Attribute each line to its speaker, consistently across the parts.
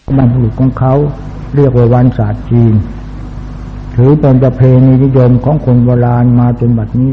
Speaker 1: บรรพบุรุษของเขาเรียกว่าวันศาสตร์จีนถือเป็นประเพณีนิยมของคนโบราณมาจนบัดนี้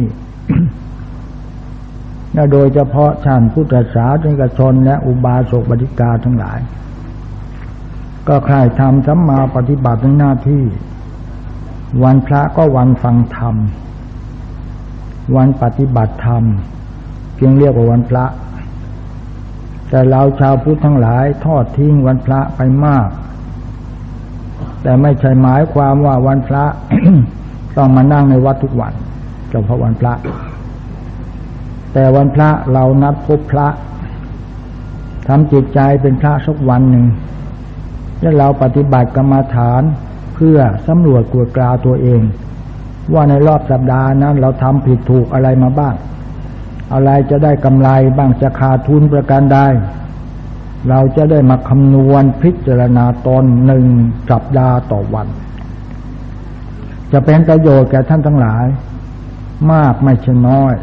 Speaker 1: และโดยเฉพาะท่านพุทธศาสนิกชนและอุบาสกบดิกาทั้งหลายก็ใคร่ทำสัมมาปฏิบัติในหน้าที่วันพระก็วันฟังธรรมวันปฏิบัติธรรมจึงเรียกว่าวันพระแต่เราชาวพุทธทั้งหลายทอดทิ้งวันพระไปมากแต่ไม่ใช่หมายความว่าวันพระ ต้องมานั่งในวัดทุกวันเฉพาะวันพระแต่วันพระเรานัดพบพระทำจิตใจเป็นพระสักวันหนึ่งและเราปฏิบัติกรรมฐานเพื่อสำรวจกวดกราวตัวเองว่าในรอบสัปดาห์นั้นเราทำผิดถูกอะไรมาบ้างอะไรจะได้กำไรบ้างจะขาดทุนประการใดเราจะได้มาคำนวณพิจารณาตน1 สัปดาห์ต่อวันจะเป็นประโยชน์แก่ท่านทั้งหลายมากไม่ใช่น้อย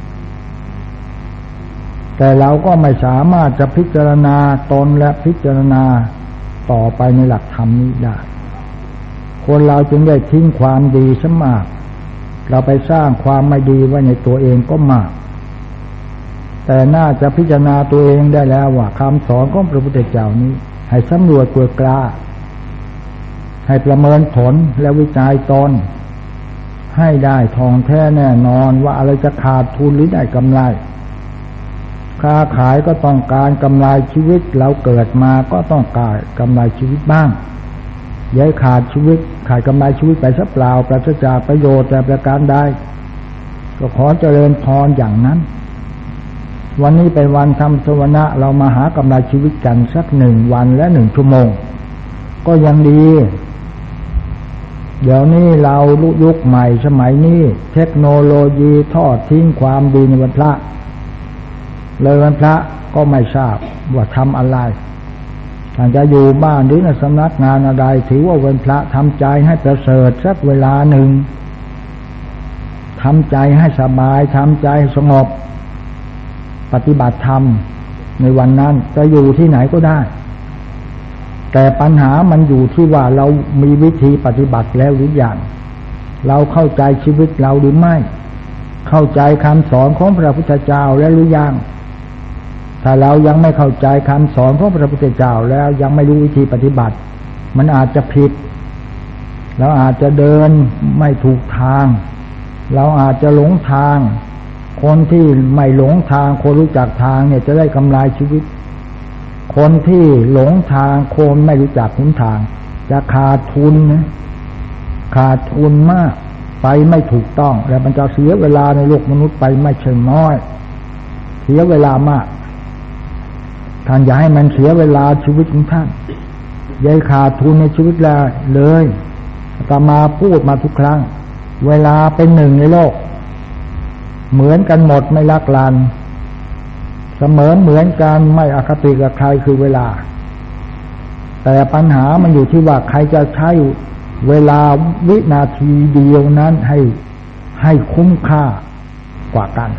Speaker 1: แต่เราก็ไม่สามารถจะพิจารณาตนและพิจารณาต่อไปในหลักธรรมนี้ได้คนเราจึงได้ทิ้งความดีซะมากเราไปสร้างความไม่ดีไว้ในตัวเองก็มากแต่น่าจะพิจารณาตัวเองได้แล้วว่าคำสอนของพระพุทธเจ้านี้ให้สำรวจกวดกราวให้ประเมินผลและวิจัยตนให้ได้ทองแท้แน่นอนว่าอะไรจะขาดทุนหรือได้กำไรค้าขายก็ต้องการกำไรชีวิตเราเกิดมาก็ต้องการกำไรชีวิตบ้างอย่าขาดชีวิตขาดกำไรชีวิตไปซะเปล่าปราศจากประโยชน์แต่ประการใดก็ขอเจริญพรอย่างนั้นวันนี้เป็นวันทำสวนะเรามาหากำไรชีวิตกันสัก1 วันและ1 ชั่วโมงก็ยังดีเดี๋ยวนี้เรายุคใหม่สมัยนี้เทคโนโลยีทอดทิ้งความดีในวันพระเลยวันพระก็ไม่ทราบว่าทำอะไรท่านจะอยู่บ้านหรือในสำนักงานอะไรถือว่าวันพระทำใจให้ประเสริฐสักเวลาหนึ่งทำใจให้สบายทำใจสงบปฏิบัติธรรมในวันนั้นจะอยู่ที่ไหนก็ได้แต่ปัญหามันอยู่ที่ว่าเรามีวิธีปฏิบัติแล้วหรือยังเราเข้าใจชีวิตเราหรือไม่เข้าใจคำสอนของพระพุทธเจ้าแล้วหรือยังถ้าเรายังไม่เข้าใจคำสอนของพระพุทธเจ้าแล้วยังไม่รู้วิธีปฏิบัติมันอาจจะผิดเราอาจจะเดินไม่ถูกทางเราอาจจะหลงทางคนที่ไม่หลงทางคนรู้จักทางเนี่ยจะได้กำไรชีวิตคนที่หลงทางคนไม่รู้จักหนทางจะขาดทุนนะขาดทุนมากไปไม่ถูกต้องแล้วมันจะเสียเวลาในโลกมนุษย์ไปไม่ใช่น้อยเสียเวลามากท่านอย่าให้มันเสียเวลาชีวิตของท่านอย่าขาดทุนในชีวิตเลยอาตมาพูดมาทุกครั้งเวลาเป็นหนึ่งในโลกเหมือนกันหมดไม่ลักลั่นเสมอเหมือนกันไม่อคติกับใครคือเวลาแต่ปัญหามันอยู่ที่ว่าใครจะใช้เวลาวินาทีเดียวนั้นให้คุ้มค่ากว่ากัน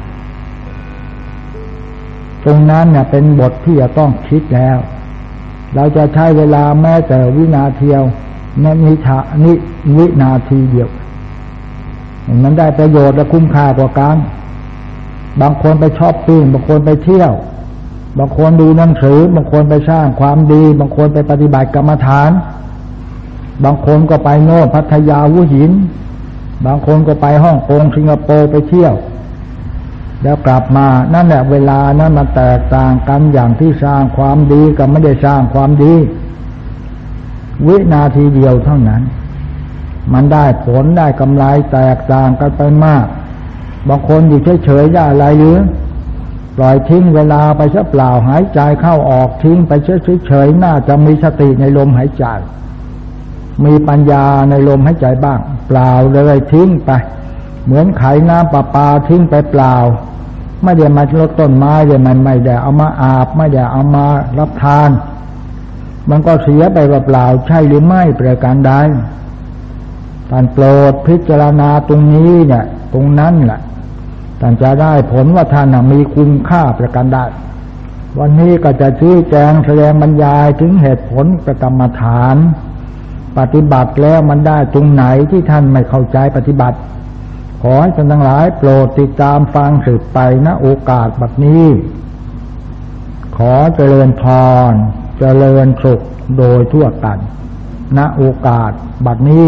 Speaker 1: ตรงนั้นเนี่ยเป็นบทที่จะต้องคิดแล้วเราจะใช้เวลาแม้แต่วินาทีเดียวนี่วินาทีเดียวมันได้ประโยชน์และคุ้มค่ากว่ากันบางคนไปช้อปปิ้งบางคนไปเที่ยวบางคนดูหนังสือบางคนไปสร้างความดีบางคนไปปฏิบัติกรรมฐานบางคนก็ไปโน่นพัทยาหัวหินบางคนก็ไปฮ่องกงสิงคโปร์ไปเที่ยวแล้วกลับมานั่นแหละเวลานั้นมันแตกต่างกันอย่างที่สร้างความดีกับไม่ได้สร้างความดีวินาทีเดียวเท่านั้นมันได้ผลได้กำไรแตกต่างกันไปมากบางคนอยู่เฉยๆได้อะไรหรือปล่อยทิ้งเวลาไปซะเปล่าหายใจเข้าออกทิ้งไปเฉยๆน่าจะมีสติในลมหายใจมีปัญญาในลมหายใจบ้างเปล่าเลยทิ้งไปเหมือนไขน้ำประปาทิ้งไปเปล่าไม่ได้มาลดต้นไม้เลยมันไม่ได้เอามาอาบไม่ได้เอามารับทานมันก็เสียไปเปล่าใช่หรือไม่ประการใดท่านโปรดพิจารณาตรงนี้เนี่ยตรงนั้นแหละท่านจะได้ผลว่าท่านมีคุณค่าประการใดวันนี้ก็จะชี้แจงแสดงบรรยายถึงเหตุผลกรรมฐานปฏิบัติแล้วมันได้ตรงไหนที่ท่านไม่เข้าใจปฏิบัติขอให้ท่านทั้งหลายโปรดติดตามฟังสืบไปณโอกาสบัดนี้ขอเจริญพรเจริญสุขโดยทั่วกันณโอกาสบัดนี้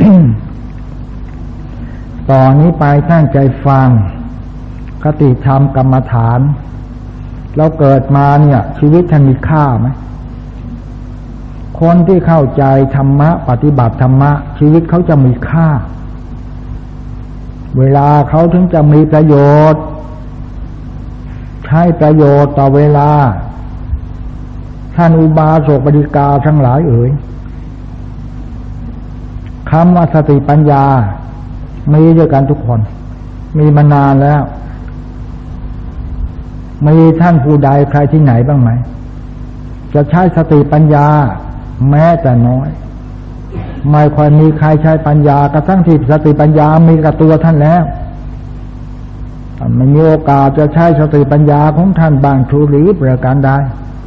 Speaker 1: ต่อนนี้ไปตั้งใจฟังคติธรรมกรรมฐานเราเกิดมาเนี่ยชีวิตท่านมีค่าไหมคนที่เข้าใจธรรมะปฏิบัติธรรมะชีวิตเขาจะมีค่าเวลาเขาถึงจะมีประโยชน์ใช้ประโยชน์ต่อเวลาท่านอุบาสกบดิกาทั้งหลายเอ๋ยคำว่าสติปัญญามีด้วยกันทุกคนมีมานานแล้วมีท่านผู้ใดใครที่ไหนบ้างไหมจะใช้สติปัญญาแม้แต่น้อยไม่ค่อยมีใครใช้ปัญญากระทั่งที่สติปัญญามีกับตัวท่านแล้วไม่มีโอกาสจะใช้สติปัญญาของท่านบางทุลีประการใด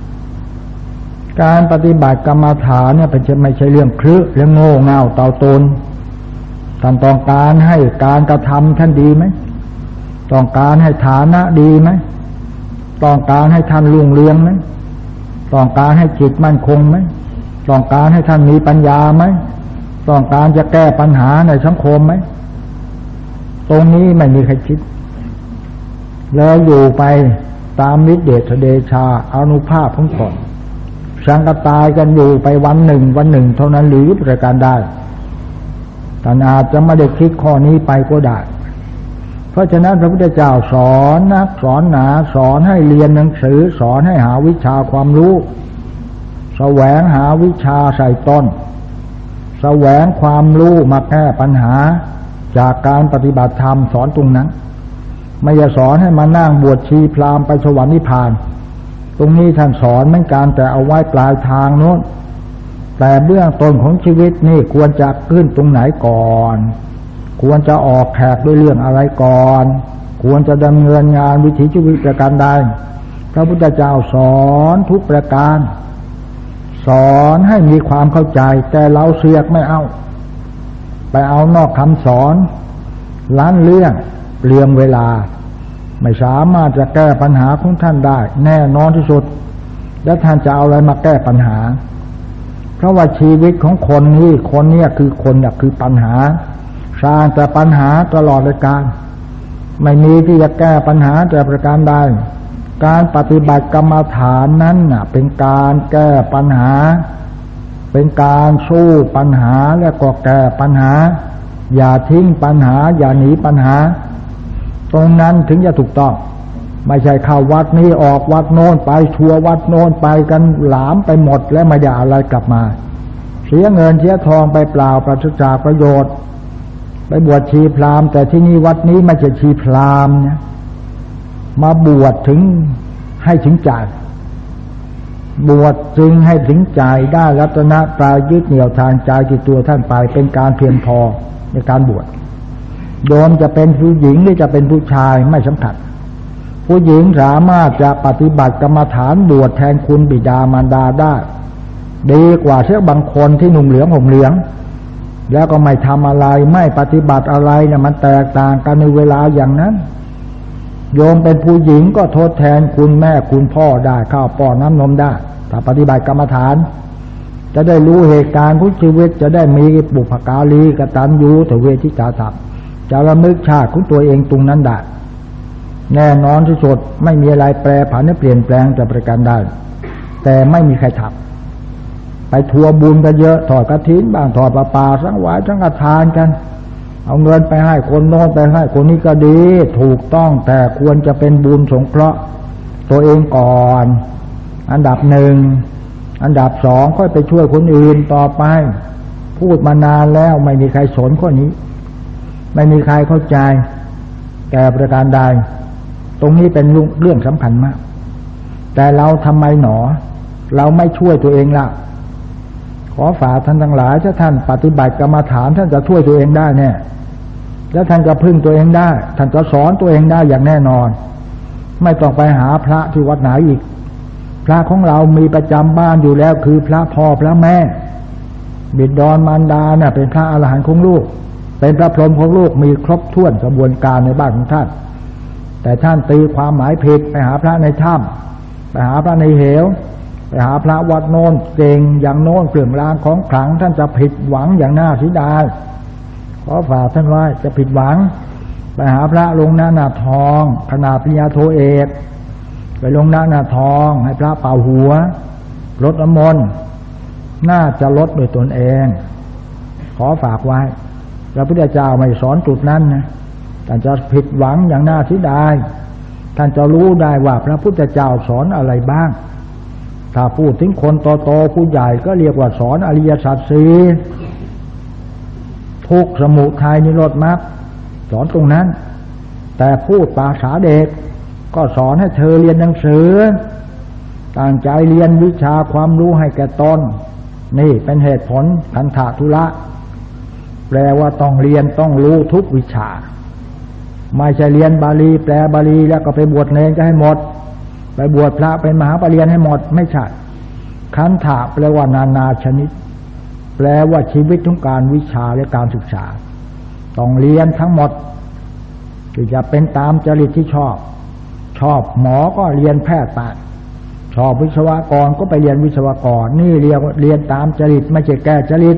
Speaker 1: การปฏิบัติกรรมฐานเนี่ยเป็นไม่ใช่เรื่องคลึเรื่องโง่เง่าเต่าตนท่านต้องการให้การกระทำท่านดีไหมต้องการให้ฐานะดีไหมต้องการให้ท่านรุ่งเรืองไหมต้องการให้จิตมั่นคงไหมต้องการให้ท่านมีปัญญาไหมต้องการจะแก้ปัญหาในสังคมไหมตรงนี้ไม่มีใครคิดแล้วอยู่ไปตามฤทธิเดชเดชาอานุภาพของตนสังกตายกันอยู่ไปวันหนึ่งเท่านั้นหรือประการได้ท่านอาจจะไม่ได้คิดข้อนี้ไปก็ได้เพราะฉะนั้นพระพุทธเจ้าสอนนักสอนหนาสอนให้เรียนหนังสือสอนให้หาวิชาความรู้แสวงหาวิชาใส่ต้นแสวงความรู้มาแก้ปัญหาจากการปฏิบัติธรรมสอนตรงนั้นไม่จะสอนให้มานั่งบวชชีพราหมณ์ไปสวรรค์นิพพานตรงนี้ท่านสอนเหมือนกันแต่เอาไว้ปลายทางโน้นแต่เบื้องต้นของชีวิตนี่ควรจะขึ้นตรงไหนก่อนควรจะออกแขกด้วยเรื่องอะไรก่อนควรจะดำเนินงานวิถีชีวิตประการใดพระพุทธเจ้าสอนทุกประการสอนให้มีความเข้าใจแต่เราเสียกไม่เอาไปเอานอกคำสอนล้านเรื่องเปลืองเวลาไม่สามารถจะแก้ปัญหาของท่านได้แน่นอนที่สุดแล้วท่านจะเอาอะไรมาแก้ปัญหาเพราะว่าชีวิตของคนนี้คนเนี่ยคือปัญหาสร้างแต่ปัญหาตลอดเลยการไม่มีที่จะแก้ปัญหาแต่ประการใดการปฏิบัติกรรมฐานนั้นเป็นการแก้ปัญหาเป็นการสู้ปัญหาและก็แก้ปัญหาอย่าทิ้งปัญหาอย่าหนีปัญหาตรงนั้นถึงจะถูกต้องไม่ใช่เข้าวัดนี้ออกวัดโน้นไปทัวร์วัดโน้นไปกันหลามไปหมดและไม่ได้อะไรกลับมาเสียเงินเสียทองไปเปล่าปราศจากประโยชน์ไปบวชชีพราหมณ์แต่ที่นี่วัดนี้ไม่ใช่ชีพราหมณ์นะมาบวชถึงให้ถึงใจบวชจึงให้ถึงใจได้รัตนะตายยึดเหนี่ยวทางใจที่ตัวท่านไปเป็นการเพียงพอในการบวชโยมจะเป็นผู้หญิงหรือจะเป็นผู้ชายไม่สำคัญผู้หญิงสามารถจะปฏิบัติกรรมฐานบวชแทนคุณบิดามารดาได้ดีกว่าเช่นบางคนที่นุ่งเหลืองห่มเหลืองแล้วก็ไม่ทำอะไรไม่ปฏิบัติอะไรเนี่ยมันแตกต่างกันในเวลาอย่างนั้นโยมเป็นผู้หญิงก็ทดแทนคุณแม่คุณพ่อได้ข้าวป้อนน้ำนมได้ถ้าปฏิบัติกรรมฐานจะได้รู้เหตุการณ์ของชีวิตจะได้มีบุพการีกตัญญูทเวทิตาสัพจะระลึกชาติของตัวเองตรงนั้นได้แน่นอนที่สุดไม่มีอะไรแปรผันเปลี่ยนแปลงจะประการได้แต่ไม่มีใครทำไปทัวร์บุญกันเยอะถอดกฐินบ้างถอดประปาสังวายสังฆทานกันเอาเงินไปให้คนโน้นไปให้คนนี้ก็ดีถูกต้องแต่ควรจะเป็นบุญสงเคราะห์ตัวเองก่อนอันดับหนึ่งอันดับสองค่อยไปช่วยคนอื่นต่อไปพูดมานานแล้วไม่มีใครสนข้อนี้ไม่มีใครเข้าใจแก่ประการใดตรงนี้เป็นเรื่องสำคัญมากแต่เราทำไมหนอเราไม่ช่วยตัวเองล่ะขอฝากท่านทั้งหลายถ้าท่านปฏิบัติกรรมฐานท่านจะช่วยตัวเองได้แน่แล้วท่านจะพึ่งตัวเองได้ท่านจะสอนตัวเองได้อย่างแน่นอนไม่ต้องไปหาพระที่วัดไหนอีกพระของเรามีประจำบ้านอยู่แล้วคือพระพ่อพระแม่บิดามารดาเนี่ยเป็นพระอรหันต์ของลูกเป็นพระพรหมของลูกมีครบถ้วนกระบวนการในบ้านของท่านแต่ท่านตีความหมายผิดไปหาพระในถ้ำไปหาพระในเหวไปหาพระวัดโน้นเก่งอย่างโน้นเครื่องรางของขลังท่านจะผิดหวังอย่างน่าเสียดายขอฝากท่านไว้จะผิดหวังไปหาพระลงหน้าทองขนาดปริญญาโทเอกไปลงหน้าทองให้พระเป่าหัวรดน้ำมนต์น่าจะลดโดยตนเองขอฝากไว้พระพุทธเจ้าไม่สอนจุดนั้นนะท่านจะผิดหวังอย่างน่าเสียดายท่านจะรู้ได้ว่าพระพุทธเจ้าสอนอะไรบ้างถ้าพูดถึงคนโตๆผู้ใหญ่ก็เรียกว่าสอนอริยสัจสี่ทุกข์สมุทัยนิโรธมรรคสอนตรงนั้นแต่พูดภาษาเด็กก็สอนให้เธอเรียนหนังสือตั้งใจเรียนวิชาความรู้ให้แก่ตนนี่เป็นเหตุผลคันธทุระแปลว่าต้องเรียนต้องรู้ทุกวิชาไม่ใช่เรียนบาลีแปลบาลีแล้วก็ไปบวชเนรก็ให้หมดไปบวชพระเป็นมหาปริญญาให้หมดไม่ใช่คันธะแปลว่านานาชนิดแปลว่าชีวิตของการวิชาและการศึกษาต้องเรียนทั้งหมดที่จะเป็นตามจริตที่ชอบหมอก็เรียนแพทย์ไปชอบวิศวกรก็ไปเรียนวิศวกรนี่เรียนตามจริตไม่ใช่แก้จริต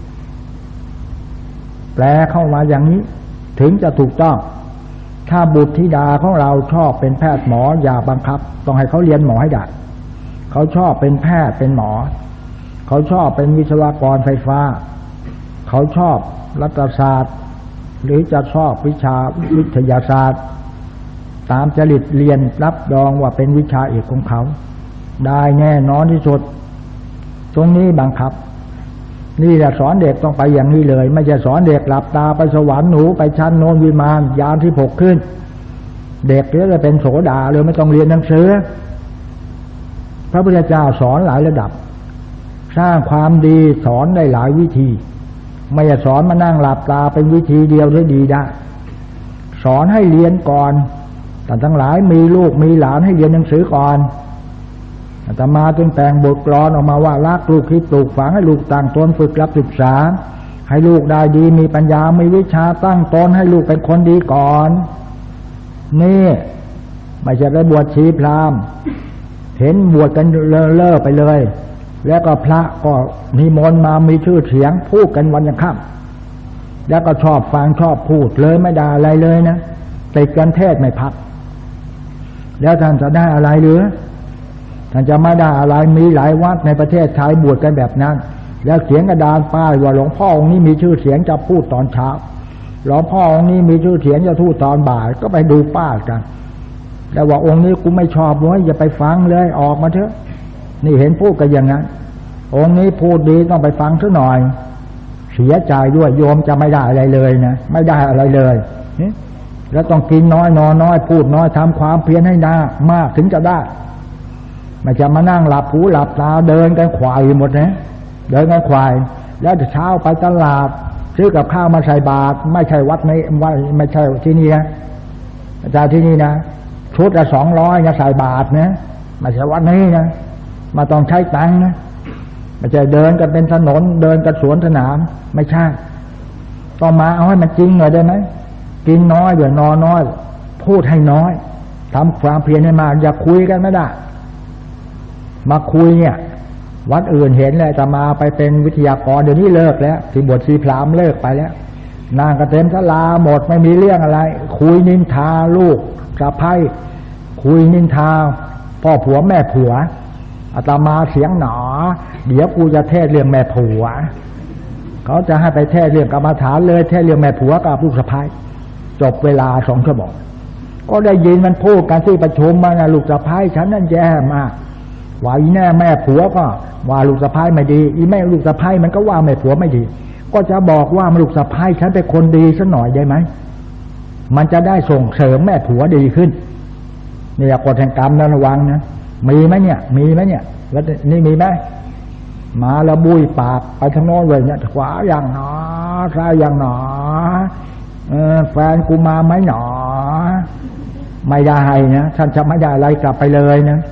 Speaker 1: แปลเข้ามาอย่างนี้ถึงจะถูกต้องถ้าบุตรธิดาของเราชอบเป็นแพทย์หมออย่าบังคับต้องให้เขาเรียนหมอให้ได้เขาชอบเป็นแพทย์เป็นหมอเขาชอบเป็นวิศวกรไฟฟ้าเขาชอบรัฐศาสตร์หรือจะชอบวิชาวิทยาศาสตร์ตามจริตเรียนรับรองว่าเป็นวิชาเอกของเขาได้แน่นอนที่สุดตรงนี้บังคับนี่แหละสอนเด็กต้องไปอย่างนี้เลยไม่ใช่สอนเด็กหลับตาไปสวรรค์หนูไปชั้นโน้นวิมานยานที่6ขึ้นเด็กจะเป็นโสดาเลยไม่ต้องเรียนหนังสือพระพุทธเจ้าสอนหลายระดับสร้างความดีสอนได้หลายวิธีไม่ใช่สอนมานั่งหลับตาเป็นวิธีเดียวได้ดีได้สอนให้เรียนก่อนแต่ทั้งหลายมีลูกมีหลานให้เรียนหนังสือก่อนอาตมาจึงแต่งบทกลอนออกมาว่ารักลูกคิดปลูกฝังให้ลูกตั้งตนฝึกรับศึกษาให้ลูกได้ดีมีปัญญามีวิชาตั้งตนให้ลูกเป็นคนดีก่อนนี่ไม่ใช่ไปบวชชีพราหมณ์เห็นบวชกันเล่อไปเลยแล้วก็พระก็นิมนต์มามีชื่อเสียงพูดกันวันยังค่ำแล้วก็ชอบฟังชอบพูดเลยไม่ได้อะไรเลยนะติดกันเทศไม่พักแล้วท่านจะได้อะไรหรือท่านจะไม่ได้อะไรมีหลายวัดในประเทศไทยบวชกันแบบนั้นแล้วเขียนกระดานป้ายว่าหลวงพ่อองค์นี้มีชื่อเสียงจะพูดตอนเช้าหลวงพ่อองค์นี้มีชื่อเสียงจะพูดตอนบ่ายก็ไปดูป้ายกันแต่ว่าองค์นี้กูไม่ชอบเลยอย่าไปฟังเลยออกมาเถอะนี่เห็นพูดกันอย่างนั้นองค์นี้พูดดีต้องไปฟังซะหน่อยเสียใจด้วยโยมจะไม่ได้อะไรเลยนะไม่ได้อะไรเลยแล้วต้องกินน้อยนอนน้อยพูดน้อยทำความเพียรให้มากถึงจะได้ไม่จะมานั่งหลับหูหลับตาเดินกันควายหมดนะเดินกันควายแล้วเช้าไปตลาดซื้อกับข้าวมาใส่บาตรไม่ใช่วัดไม่ใช่ที่นี่นะอาจารย์ที่นี่นะชุดละ200นะใส่บาตรนะไม่ใช่วัดนี้นะมาต้องใช้ตังค์นะไม่ใช่เดินกันเป็นถนนเดินกันสวนสนามไม่ใช่ต้องมาเอาให้มันจริงหน่อยได้ไหมกินน้อยเดี๋ยวนอนน้อยพูดให้น้อยทำความเพียรให้มากอย่าคุยกันไม่ได้มาคุยเนี่ยวัดอื่นเห็นเลยจะมาไปเป็นวิทยากรเดี๋ยวนี้เลิกแล้วที่บวชชีพราหมณ์เลิกไปแล้วนางก็เต็มศาลาหมดไม่มีเรื่องอะไรคุยนินทาลูกสะใภ้คุยนินทาพ่อผัวแม่ผัวอาตมาเสียงหนอเดี๋ยวกูจะเทศเรื่องแม่ผัวเขาจะให้ไปเทศเรื่องกรรมฐานเลยเทศเรื่องแม่ผัวกับลูกสะใภ้จบเวลา2 ชั่วโมงก็ได้ยินมันพูดกันที่ประชุมมานะลูกสะใภ้ฉันนั่นแย่มากว่าอีแน่แม่ผัวก็ว่าลูกสะใภ้ไม่ดีอีแม่ลูกสะใภ้มันก็ว่าแม่ผัวไม่ดีก็จะบอกว่าลูกสะใภ้ฉันเป็นคนดีซะหน่อยได้ไหมมันจะได้ส่งเสริมแม่ผัวดีขึ้นนี่กฎแห่งกรรมนะระวังนะมีไหมเนี่ยมีไหมเนี่ยแล้วนี่มีไหมมาแล้วบุยปากไปทางโน้นเลยเนี่ยขวาอย่างหนอซ้ายอย่างหนอแฟนกูมาไหมหนอไม่ได้นะท่านจะไม่ได้อะไรกลับไปเลยนะ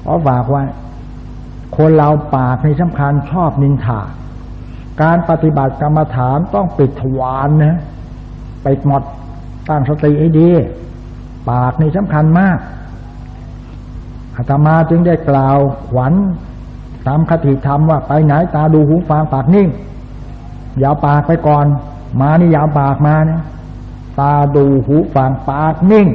Speaker 1: ขอฝากไว้คนเราปากในสำคัญชอบนินทาการปฏิบัติกรรมฐานต้องปิดทวารนะปิดหมดตั้งสติให้ดีปากนี่สำคัญมากอาตมาจึงได้กล่าวขวัญตามคติธรรมว่าไปไหนตาดูหูฟังปากนิ่งอย่าปากไปก่อนมานี่อย่าปากมานะตาดูหูฟังปากนิ่ง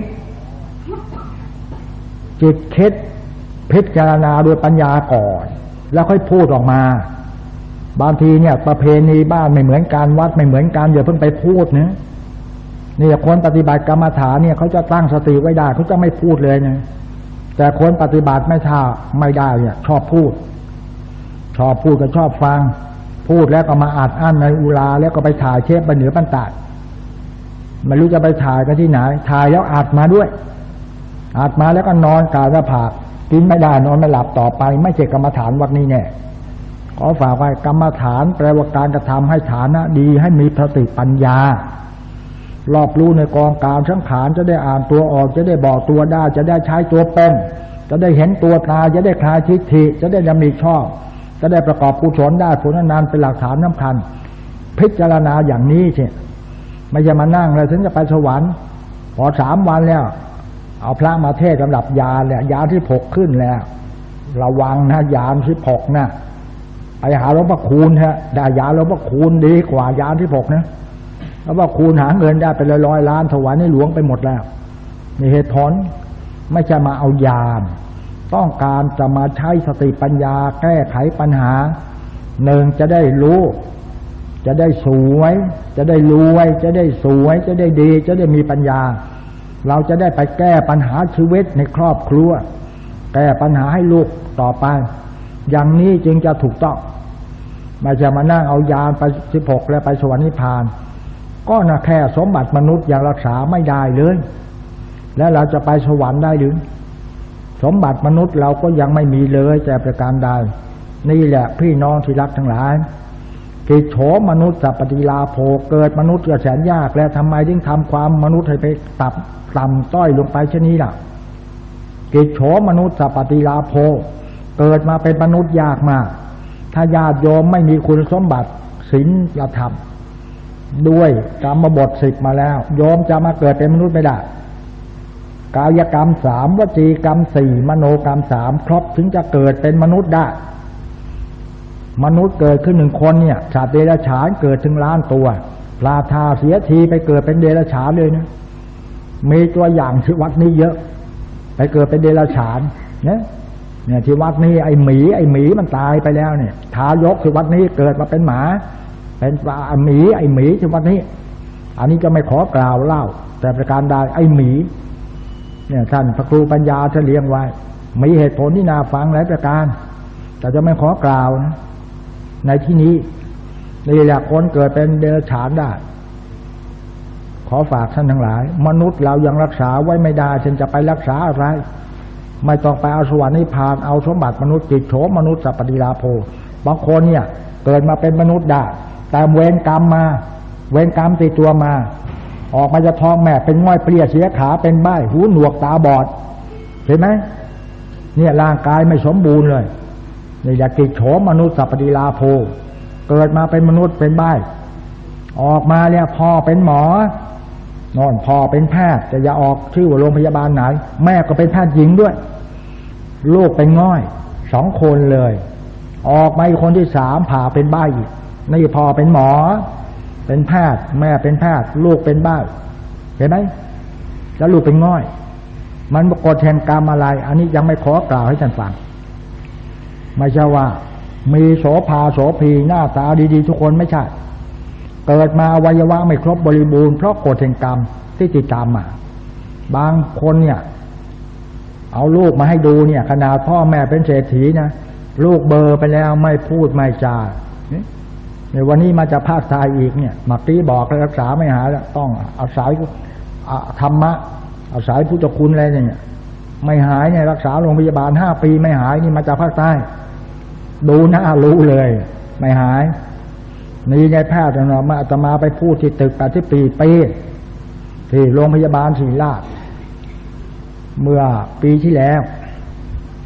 Speaker 1: จิตคิดพิจารณาโดยปัญญาก่อนแล้วค่อยพูดออกมาบางทีเนี่ยประเพณีบ้านไม่เหมือนกันวัดไม่เหมือนกันอย่าเพิ่งไปพูดนะนี่คนปฏิบัติกรรมฐานเนี่ยเขาจะตั้งสติไว้ได้เขาจะไม่พูดเลยนะแต่คนปฏิบัติไม่ท่าไม่ได้เนี่ยชอบพูดก็ชอบฟังพูดแล้วก็มาอัดอั้นในอุราแล้วก็ไปถ่ายเทปไปเหนือปันตัดไม่รู้จะไปถ่ายกันที่ไหนถ่ายแล้วอัดมาด้วยอัดมาแล้วก็นอนกายผากกินไม่ได้นอนไม่หลับต่อไปไม่ใช่กรรมฐานวัดนี้แน่ขอฝากไว้กรรมฐานแปลว่าการกระทำให้ฐานะดีให้มีสติปัญญารอบรู้ในกองการสังขารจะได้อ่านตัวออกจะได้บอกตัวได้จะได้ใช้ตัวเป็นจะได้เห็นตัวตาจะได้คลายทิฏฐิจะได้ดำริชอบจะได้ประกอบกุศลได้ผลนานเป็นหลักฐานสำคัญพิจารณาอย่างนี้ใช่ไม่จะมานั่งเลยถึงจะไปสวรรค์พอ3 วันแล้วเอาพระมาเทศสำหรับยาเนี่ยยาที่6ขึ้นแล้วระวังนะยาที่6นะไปหาหลวงพ่อคูณฮะได้ยาหลวงพ่อคูณดีกว่ายาที่6นะแล้วว่าคูณหาเงินได้เป็น100 ล้านถวายในหลวงไปหมดแล้วมีเหตุผลไม่ใช่มาเอายามต้องการจะมาใช้สติปัญญาแก้ไขปัญหา1จะได้รู้จะได้สวยจะได้รวยจะได้สวยจะได้ดีจะได้มีปัญญาเราจะได้ไปแก้ปัญหาชีวิตในครอบครัวแก้ปัญหาให้ลูกต่อไปอย่างนี้จึงจะถูกต้องไม่จะมานั่งเอายานไป16แล้วไปสวรรค์นิพพานก็นะแค่สมบัติมนุษย์ยังรักษาไม่ได้เลยแล้วเราจะไปสวรรค์ได้หรือสมบัติมนุษย์เราก็ยังไม่มีเลยแต่ประการใดนี่แหละพี่น้องที่รักทั้งหลายกิจโฉมนุษย์สัพพติลาโภเกิดมนุษย์ก็แสนยากแล้วทำไมจึงทำความมนุษย์ให้ไปต่ำต้อยลงไปเช่นนี้ล่ะกิจโฉมนุษย์สัพพติลาโภเกิดมาเป็นมนุษย์ยากมากถ้าญาติโยมไม่มีคุณสมบัติศีลธรรมด้วยกรรมบท10มาแล้วโยมจะมาเกิดเป็นมนุษย์ไม่ได้กายกรรม3วจีกรรม4มโนกรรม3ครบถึงจะเกิดเป็นมนุษย์ได้มนุษย์เกิดขึ้น1 คนเนี่ยสัตว์เดรัจฉานเกิดถึงล้านตัวราธาเสียทีไปเกิดเป็นเดรัจฉานเลยนะมีตัวอย่างที่วัดนี้เยอะไปเกิดเป็นเดรัจฉานเนี่ยที่วัดนี้ไอ้หมีมันตายไปแล้วเนี่ยทายกที่วัดนี้เกิดมาเป็นหมาเป็นปลาหมีไอ้หมีที่วัดนี้อันนี้จะไม่ขอกล่าวเล่าแต่ประการใดไอ้หมีเนี่ยท่านพระครูปัญญาจะเลี้ยงไว้มีเหตุผลที่น่าฟังหลายประการแต่จะไม่ขอกล่าวนะในที่นี้นี่แหละคนเกิดเป็นเดรัจฉานได้ขอฝากท่านทั้งหลายมนุษย์เรายังรักษาไว้ไม่ได้ฉันจะไปรักษาอะไรไม่ต้องไปเอาสวรรค์นิพพานเอาสมบัติมนุษย์จิตโฉมนุษย์สัพพติลาโภบางคนเนี่ยเกิดมาเป็นมนุษย์ได้แต่เวรกรรมติดตัวมาออกมาจะท้องแม่เป็นง่อยเปรี้ยเสียขาเป็นใบ้หูหนวกตาบอดเห็นไหมเนี่ยร่างกายไม่สมบูรณ์เลยนี่อยากกิจโฉมนุษย์สัพพติลาโภเกิดมาเป็นมนุษย์เป็นใบ้ออกมาเนี่ยพ่อเป็นหมอนอนพ่อเป็นแพทย์แต่อย่าออกชื่อว่าโรงพยาบาลไหนแม่ก็เป็นแพทย์หญิงด้วยลูกเป็นง่อย2 คนเลยออกมาอีกคนที่3ผ่าเป็นใบ้นี่พ่อเป็นหมอเป็นแพทย์แม่เป็นแพทย์ลูกเป็นใบ้เห็นไหมแล้วลูกเป็นง่อยมันกฎแห่งกรรมอะไรอันนี้ยังไม่ขอกล่าวให้ท่านฟังไม่ใช่ว่ามีโสภาโสภีหน้าตาดีๆทุกคนไม่ใช่เกิดมาอวัยวะไม่ครบบริบูรณ์เพราะกฎแห่งกรรมที่ติดตามมาบางคนเนี่ยเอาลูกมาให้ดูเนี่ยขนาดพ่อแม่เป็นเศรษฐีนะลูกเบอร์ไปแล้วไม่พูดไม่จาในวันนี้มาจะภาคทายอีกเนี่ยมาตีบอกรักษาไม่หายแล้วต้องอาศัยธรรมะอาศัยพุทธคุณอะไรเนี่ยไม่หายเนี่ยรักษาโรงพยาบาล5 ปีไม่หายนี่มาจากภาคใต้ดูหน้ารู้เลยไม่หายนี่ในแพทย์เรามาจะมาไปพูดที่ตึก80 ปีที่โรงพยาบาลศิริราชเมื่อปีที่แล้ว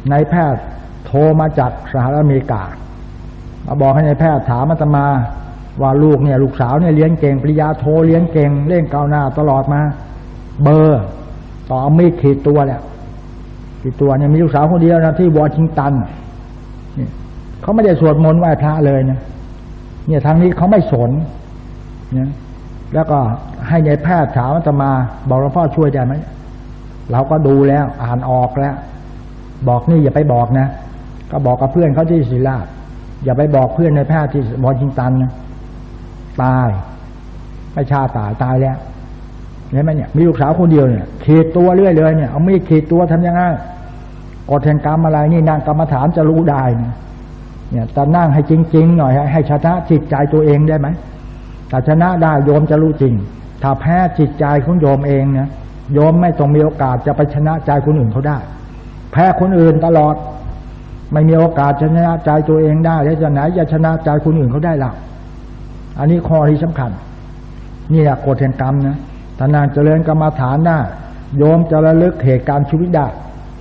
Speaker 1: นายแพทย์โทรมาจากสหรัฐอเมริกามาบอกให้นายแพทย์ถามอาตมาว่าลูกเนี่ยลูกสาวเนี่ยเรียนเก่งปริญญาโทเรียนเก่งเล่นก้าวหน้าตลอดมาเบอร์ต่อมีดขีดตัวเนี่ยขีดตัวเนี่ยมีลูกสาวคนเดียวนะที่วอชิงตันนี่เขาไม่ได้สวดมนต์ไหว้พระเลยนะเนี่ยทางนี้เขาไม่สนเนี่ยแล้วก็ให้นายแพทย์ถามอาตมาบอกหลวงพ่อช่วยได้ไหมเราก็ดูแล้วอ่านออกแล้วบอกนี่อย่าไปบอกนะก็บอกกับเพื่อนเขาที่ศิริราชอย่าไปบอกเพื่อนในแพทย์ที่วอชิงตันนะตายไม่ชาตายแล้วเห็นไหมเนี่ยมีลูกสาวคนเดียวเนี่ยขีดตัวเรื่อยเลยเนี่ยเอามีดขีดตัวทำยังไงกฎแห่งกรรมอะไรนี่นั่งกรรมฐานจะรู้ได้เนี่ยแต่นั่งให้จริงๆหน่อยให้ชนะจิตใจตัวเองได้ไหมถ้าชนะได้โยมจะรู้จริงถ้าแพ้จิตใจของโยมเองเนี่ยโยมไม่ต้องมีโอกาสจะไปชนะใจคนอื่นเขาได้แพ้คนอื่นตลอดไม่มีโอกาสชนะใจตัวเองได้แล้วจะไหนจะชนะใจคนอื่นเขาได้ล่ะอันนี้ข้อที่สำคัญนี่แหละกฎแห่งกรรมนะถ้านางเจริญกรรมฐานได้โยมจะระลึกเหตุการณ์ชีวิตได้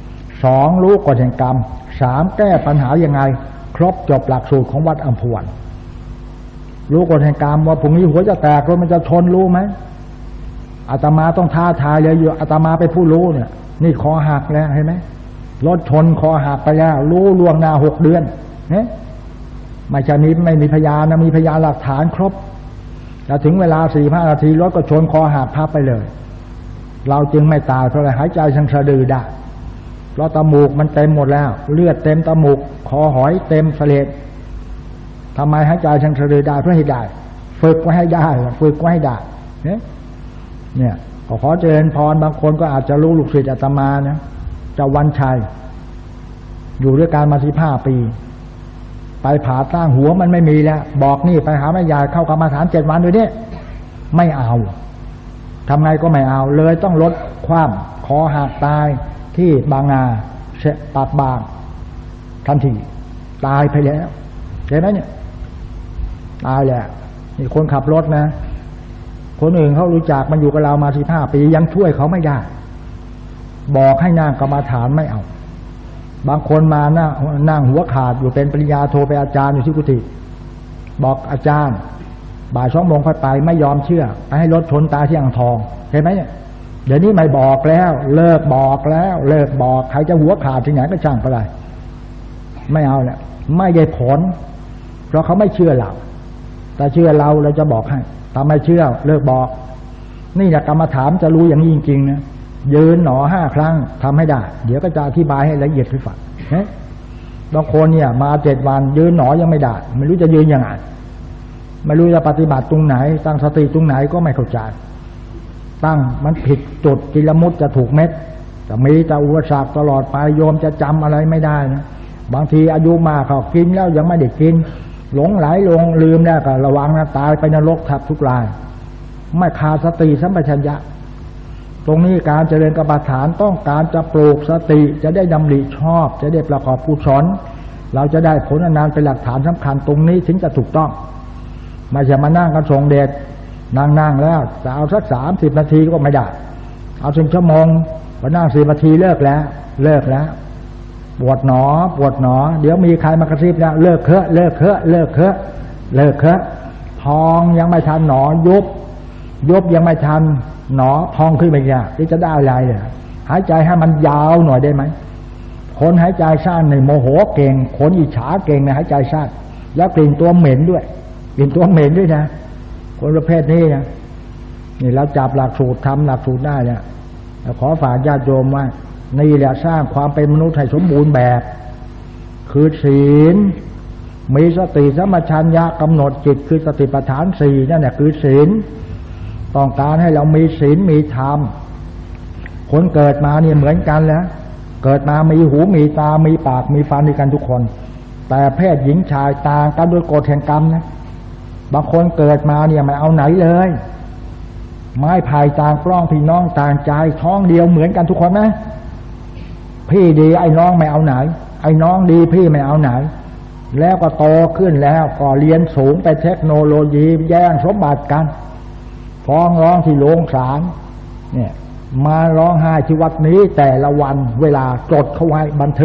Speaker 1: 2รู้กฎแห่งกรรม3แก้ปัญหายังไงครบจบหลักสูตรของวัดอัมพวันรู้กฎแห่งกรรมว่าพรุ่งนี้หัวจะแตกรถมันจะชนรู้ไหมอาตมาต้องท้าทายเลยอยู่อาตมาไปผู้รู้เนี่ยนี่คอหักแล้วเห็นไหมรถชนคอหักไปแล้วรู้ล่วงหน้า6 เดือนเนี่ยไม่ใช่ไม่มีพยานนะมีพยานหลักฐานครบแต่ถึงเวลา 4-5 นาทีรถก็ชนคอหักพับไปเลยเราจึงไม่ตายเพราะอะไรหายใจทางสะดือได้เพราะตมูกมันเต็มหมดแล้วเลือดเต็มตมูกคอหอยเต็มเสลดทำไมหายใจทางสะดือได้เพราะเหตุใดฝึกไว้ให้ได้ฝึกไว้ให้ได้เนี่ยขอเจริญพรบางคนก็อาจจะรู้ลูกศิษย์อาตมานะเจ้าวันชัยอยู่ด้วยกันมา15 ปีไปผ่าตั้งหัวมันไม่มีแล้วบอกนี่ไปหาแม่ยายเข้ากรรมฐาน7 วันด้วยเนี่ยไม่เอาทำไงก็ไม่เอาเลยต้องลดความคอหักตายที่บางนาปากบางทันทีตายไปแล้วเห็นไหมเนี่ยตายแล้วนี่คนขับรถนะคนอื่นเขารู้จักมันอยู่กับเรามา15 ปียังช่วยเขาไม่ได้บอกให้นั่งกรรมฐานไม่เอาบางคนมานั่งหัวขาดอยู่เป็นปริญญาโทไปอาจารย์อยู่ที่กุฏิบอกอาจารย์บ่าย2 โมงค่อยไปไม่ยอมเชื่อไปให้รถชนตายที่อ่างทองเห็นไหมเนี่ยเดี๋ยวนี้ไม่บอกแล้วเลิกบอกแล้วเลิกบอกใครจะหัวขาดที่ไหนก็ช่างไปเลยไม่เอาแล้วไม่ได้ผลเพราะเขาไม่เชื่อเราแต่เชื่อเราจะบอกให้ถ้าไม่เชื่อเลิกบอกนี่แหละกรรมฐานจะรู้อย่างนี้จริงๆนะยืนหนอ5 ครั้งทำให้ได้เดี๋ยวก็จะอธิบายให้ละเอียดให้ฟังบางคนเนี่ยมา7 วันยืนหนอยังไม่ได้ไม่รู้จะยืนยังไงไม่รู้จะปฏิบัติตรงไหนตั้งสติตรงไหนก็ไม่เข้าใจตั้งมันผิดจุดกิลมุตจะถูกเม็ดจะมีแต่อุปสรรคตลอดไปโยมจะจำอะไรไม่ได้นะบางทีอายุมากเขากินแล้วยังไม่ได้กินหลงไหลลงลืมแล้วก็ระวังนะตายไปนรกทับทุกรายไม่ขาดสติสัมปชัญญะตรงนี้การเจริญกรรมฐานต้องการจะปลูกสติจะได้ดำริชอบจะได้ประกอบกุศลเราจะได้ผลอนันต์เป็นหลักฐานสำคัญตรงนี้ถึงจะถูกต้องไม่ใช่มานั่งกันทรงเดชนั่งแล้วจะเอาสัก30 นาทีก็ไม่ได้เอา1 ชั่วโมงพอนั่ง10 นาทีเลิกแล้วปวดหนอเดี๋ยวมีใครมากระซิบแล้วเลิกเถอะพองยังไม่ทันหนอยุบยังไม่ทันหนอพองขึ้นไปอย่างที่จะได้อะไรเนี่ยหายใจให้มันยาวหน่อยได้ไหมคนหายใจสั้นในโมโหเก่งคนอิจฉาเก่งในหายใจสั้นแล้วกลิ่นตัวเหม็นด้วยนะคนประเภทนี้นะนี่เราจับหลักสูตรทำหลักสูตรได้เนี่ยขอฝากญาติโยมว่านี่แหละสร้างความเป็นมนุษย์ให้สมบูรณ์แบบคือศีลมีสติสัมปชัญญะกำหนดจิตคือสติปัฏฐาน4นั่นแหละคือศีลต้องการให้เรามีศีลมีธรรมคนเกิดมาเนี่ยเหมือนกันแล้วเกิดมามีหูมีตามีปากมีฟันด้วยกันทุกคนแต่เพศหญิงชายต่างกันด้วยกฎแห่งกรรมนะบางคนเกิดมาเนี่ยไม่เอาไหนเลยไม้พายต่างกล้องพี่น้องต่างใจท้องเดียวเหมือนกันทุกคนนะพี่ดีไอ้น้องไม่เอาไหนไอ้น้องดีพี่ไม่เอาไหนแล้วก็โตขึ้นแล้วก็เรียนสูงไปเทคโนโลยีแย่งสมบัติกันฟ้องร้องที่โรงศาลเนี่ยมาร้องไห้ที่วัดนี้แต่ละวันเวลาจดเข้าไว้บันทึก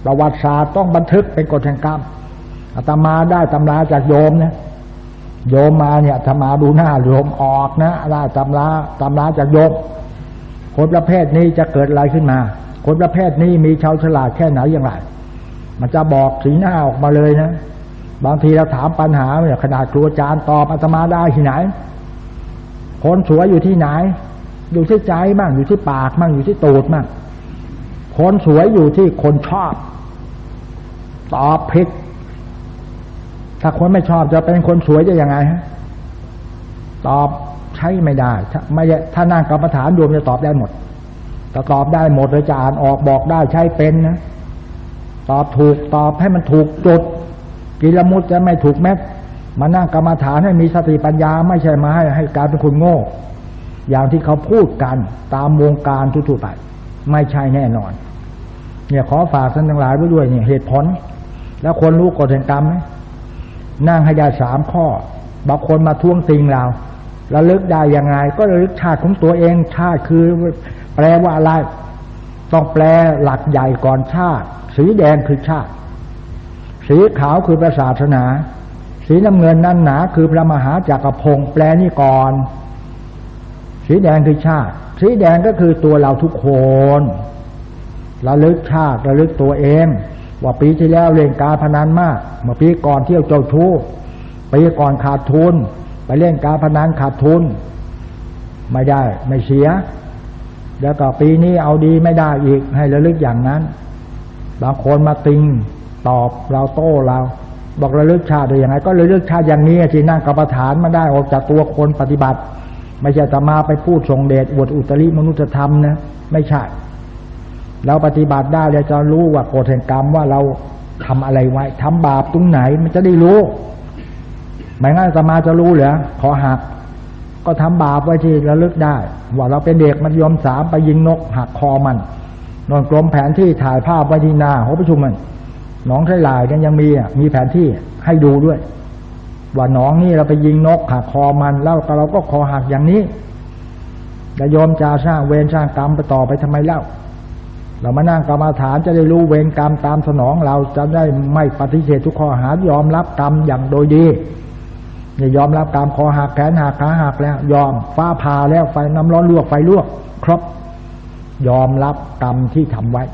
Speaker 1: ประวัติศาสตร์ต้องบันทึกเป็นกฎแห่งกรรมอาตมาได้ตำราจากโยมนะโยมมาเนี่ยอาตมาดูหน้าโยมออกนะได้ตำราจากโยมคนประเภทนี้จะเกิดอะไรขึ้นมาคนประเภทนี้มีชาวฉลาดแค่ไหนอย่างไรมันจะบอกสีหน้าออกมาเลยนะบางทีเราถามปัญหาเนี่ยขนาดครูอาจารย์ตอบอาตมาได้ที่ไหนคนสวยอยู่ที่ไหนอยู่ที่ใจบ้างอยู่ที่ปากบ้างอยู่ที่ตูดบ้างคนสวยอยู่ที่คนชอบตอบผิดถ้าคนไม่ชอบจะเป็นคนสวยจะยังไงฮะตอบใช้ไม่ได้ถ้านั่งกรรมฐานโยมจะตอบได้หมดแต่ตอบได้หมดเลยจะอ่านออกบอกได้ใช้เป็นนะตอบถูกตอบให้มันถูกจุดกิลมุตจะไม่ถูกเม็ดมานั่งกรรมฐานให้มีสติปัญญาไม่ใช่มาให้การเป็นคนโง่อย่างที่เขาพูดกันตามวงการทั่วไปไม่ใช่แน่นอนเนี่ยขอฝากท่านทั้งหลายไว้ด้วยเนี่ยเหตุผลแล้วคนรู้กฎแห่งกรรมไหมนั่งให้ได้3 ข้อบางคนมาท้วงติงเราระลึกได้ยังไงก็ระลึกชาติของตัวเองชาติคือแปลว่าอะไรต้องแปลหลักใหญ่ก่อนชาติสีแดงคือชาติสีขาวคือพระศาสนาสีน้ำเงินนั่นหนาคือพระมหาจักรพงศ์แปลนี่ก่อนสีแดงคือชาติสีแดงก็คือตัวเราทุกคนระลึกชาติระลึกตัวเองว่าปีที่แล้วเล่นการพนันมากเมื่อปีก่อนเที่ยวเจ้าชู้ปีก่อนขาดทุนไปเล่นการพนันขาดทุนไม่ได้ไม่เสียแล้วก็ปีนี้เอาดีไม่ได้อีกให้ระลึกอย่างนั้นบางคนมาติงตอบเราโต้เราบอกระลึกชาติได้ยังไงก็ระลึกชาติอย่างนี้ที่นั่งกรรมฐานมาได้ออกจากตัวคนปฏิบัติไม่ใช่จะมาไปพูดทรงเดชอวดอุตริมนุษยธรรมนะไม่ใช่เราปฏิบัติได้เราจะรู้ว่ากฎแห่งกรรมว่าเราทำอะไรไว้ทำบาปตรงไหนมันจะได้รู้ไม่งั้นจะมาจะรู้เหรอขอหักก็ทำบาปไว้ที่ระลึกได้ว่าเราเป็นเด็กมัธยม3ไปยิงนกหักคอมันนอนกลมแผนที่ถ่ายภาพไว้ที่หน้าหอประชุมมันหนองไทรลายกันยังมีแผนที่ให้ดูด้วยว่าหนองนี่เราไปยิงนกหักคอมันแล้วเราก็คอหักอย่างนี้จะยอมจะสร้างเวรสร้างกรรมไปต่อไปทำไมเล่าเรามานั่งกรรมฐานจะได้รู้เวรกรรมตามสนองเราจะได้ไม่ปฏิเสธทุกข้อหายอมรับกรรมอย่างโดยดีเนี่ยยอมรับกรรมคอหักแขนหักขาหักแล้วยอมฟ้าผ่าแล้วไฟน้ำร้อนลวกไฟลวกครบยอมรับกรรมที่ทำไว้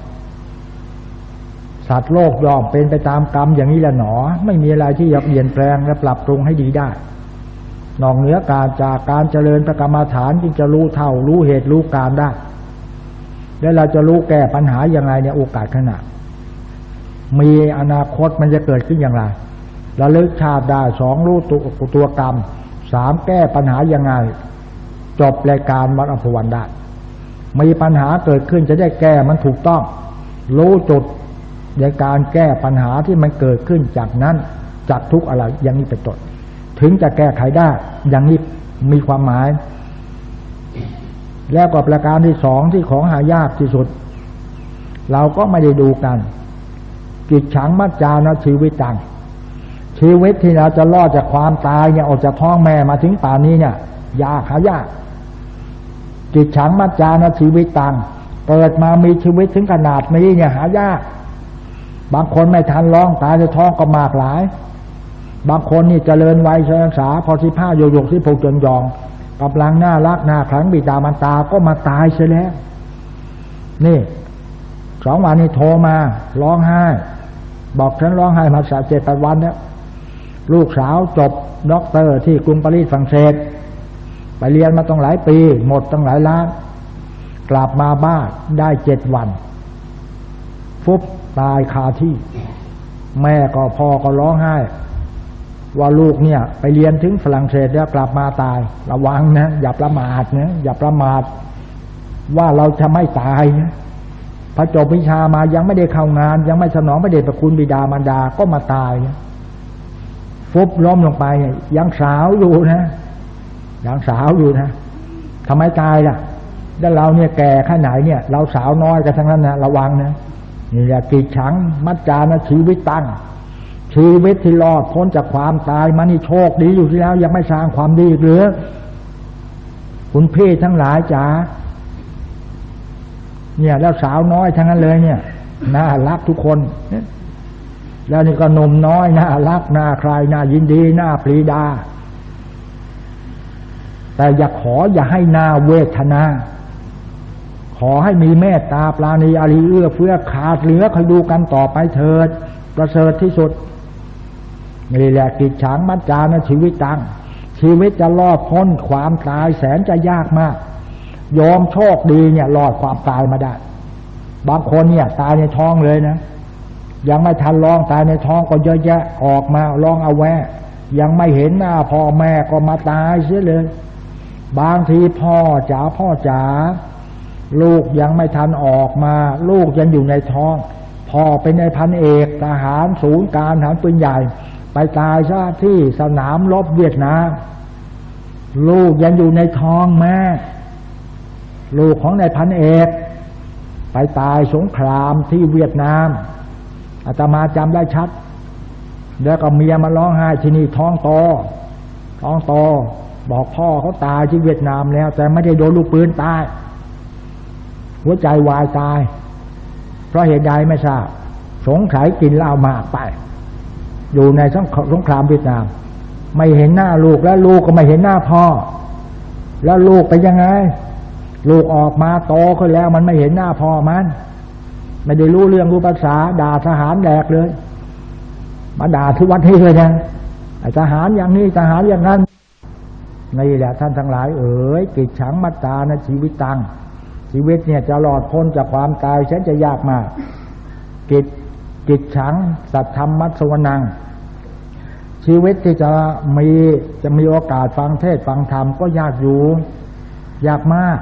Speaker 1: สัตว์โลกยอมเป็นไปตามกรรมอย่างนี้แหละหนอไม่มีอะไรที่จะเปลี่ยนแปลงและปรับปรุงให้ดีได้นอกเหนือการจากการเจริญพระกรรมฐานจึงจะรู้เท่ารู้เหตุรู้การได้แล้วเราจะรู้แก้ปัญหาอย่างไรในโอกาสข้างหน้ามีอนาคตมันจะเกิดขึ้นอย่างไรระลึกชาติได้2รู้ตัวกรรม3แก้ปัญหาอย่างไรจบรายการวัดอภวันได้มีปัญหาเกิดขึ้นจะได้แก้มันถูกต้องรู้จุดในการแก้ปัญหาที่มันเกิดขึ้นจากนั้นจากทุกอะไรอย่างนี้เป็นต้นถึงจะแก้ไขได้อย่างนี้มีความหมายแล้วก็ประการที่2ที่ของหายากที่สุดเราก็ไม่ได้ดูกันกิจฉังมัจจานะชีวิตตังชีวิตที่เราจะรอดจากความตายเนี่ยออกจากท้องแม่มาถึงป่านนี้เนี่ยยากหายากกิจฉังมัจจานะชีวิตตังเกิดมามีชีวิตถึงขนาดนี้เนี่ยหายากบางคนไม่ทันร้องตายในท้องก็มากหลายบางคนนี่เจริญวัยศึกษาพอ15โยกที่พกจนยองกำลังน่ารักน่าครั้งบิดามารดาก็มาตายเสียแล้วนี่2 วันนี้โทรมาร้องไห้บอกฉันร้องไห้มา7-8 วันแล้วลูกสาวจบด็อกเตอร์ที่กรุงปารีสฝรั่งเศสไปเรียนมาต้องหลายปีหมดตั้งหลายล้านกลับมาบ้านได้7 วันฟุบตายคาที่แม่ก็พ่อก็ร้องไห้ว่าลูกเนี่ยไปเรียนถึงฝรั่งเศสแล้วกลับมาตายระวังนะอย่าประมาทนะอย่าประมาทว่าเราจะไม่ตายนะพอจบวิชามายังไม่ได้เข้างานยังไม่สนองพระเดชพระคุณบิดามารดาก็มาตายนะฟุบล้มลงไปยังสาวอยู่นะยังสาวอยู่นะทำไมตายล่ะแล้วเราเนี่ยแก่แค่ไหนเนี่ยเราสาวน้อยกันทั้งนั้นนะระวังนะนี่แหละกิจฉังมัจจานะชีวิตตั้งชีวิตที่รอดพ้นจากความตายมานี่โชคดีอยู่ที่แล้วยังไม่สร้างความดีหรือคุณพี่ทั้งหลายจ๋าเนี่ยแล้วสาวน้อยทั้งนั้นเลยเนี่ยน่ารักทุกคนแล้วนี่ก็หนุ่มน้อยน่ารักน่าใครน่ายินดีน่าปรีดาแต่อย่าให้น่าเวทนาขอให้มีเมตตาปราณีอารีเอื้อเฟื้อขาดเหลือคอยดูกันต่อไปเถิดประเสริฐที่สุดนี่แหละกิจฉังมัจจานะชีวิตตังชีวิตจะรอดพ้นความตายแสนจะยากมากยอมโชคดีเนี่ยรอดความตายมาได้บางคนเนี่ยตายในท้องเลยนะยังไม่ทันร้องตายในท้องก็เยอะแยะออกมาร้องเอาแวะยังไม่เห็นหน้าพ่อแม่ก็มาตายเสียเลยบางทีพ่อจ๋าลูกยังไม่ทันออกมาลูกยังอยู่ในท้องพ่อเป็นนายพันเอกทหารศูนย์การทหารปืนใหญ่ไปตายซะที่สนามรบเวียดนามลูกยังอยู่ในท้องแม่ลูกของนายพันเอกไปตายสงครามที่เวียดนามอาตมาจำได้ชัดแล้วก็เมียมาร้องไห้ที่นี่ท้องโตบอกพ่อเขาตายที่เวียดนามแล้วแต่ไม่ได้โดนลูกปืนตายหัวใจวายตายเพราะเหตุใดไม่ทราบสงสัยกินเหล้ามากไปอยู่ในสงครามเวียดนามไม่เห็นหน้าลูกแล้วลูกก็ไม่เห็นหน้าพ่อแล้วลูกไปยังไงลูกออกมาโตขึ้นแล้วมันไม่เห็นหน้าพ่อมันไม่ได้รู้เรื่องรู้ภาษาด่าทหารแหลกเลยมาด่าทุกวันนี้เลยนะทหารอย่างนี้ทหารอย่างนั้นนี่แหละท่านทั้งหลายกิจฉังมัตตานะชีวิตตังชีวิตเนี่ยจะหลอดพ้นจากความตายแสนจะยากมากกิจฉังสัทธรรมัสสวนังชีวิตที่จะมีโอกาสฟังเทศน์ฟังธรรมก็ยากอยู่ยากมาก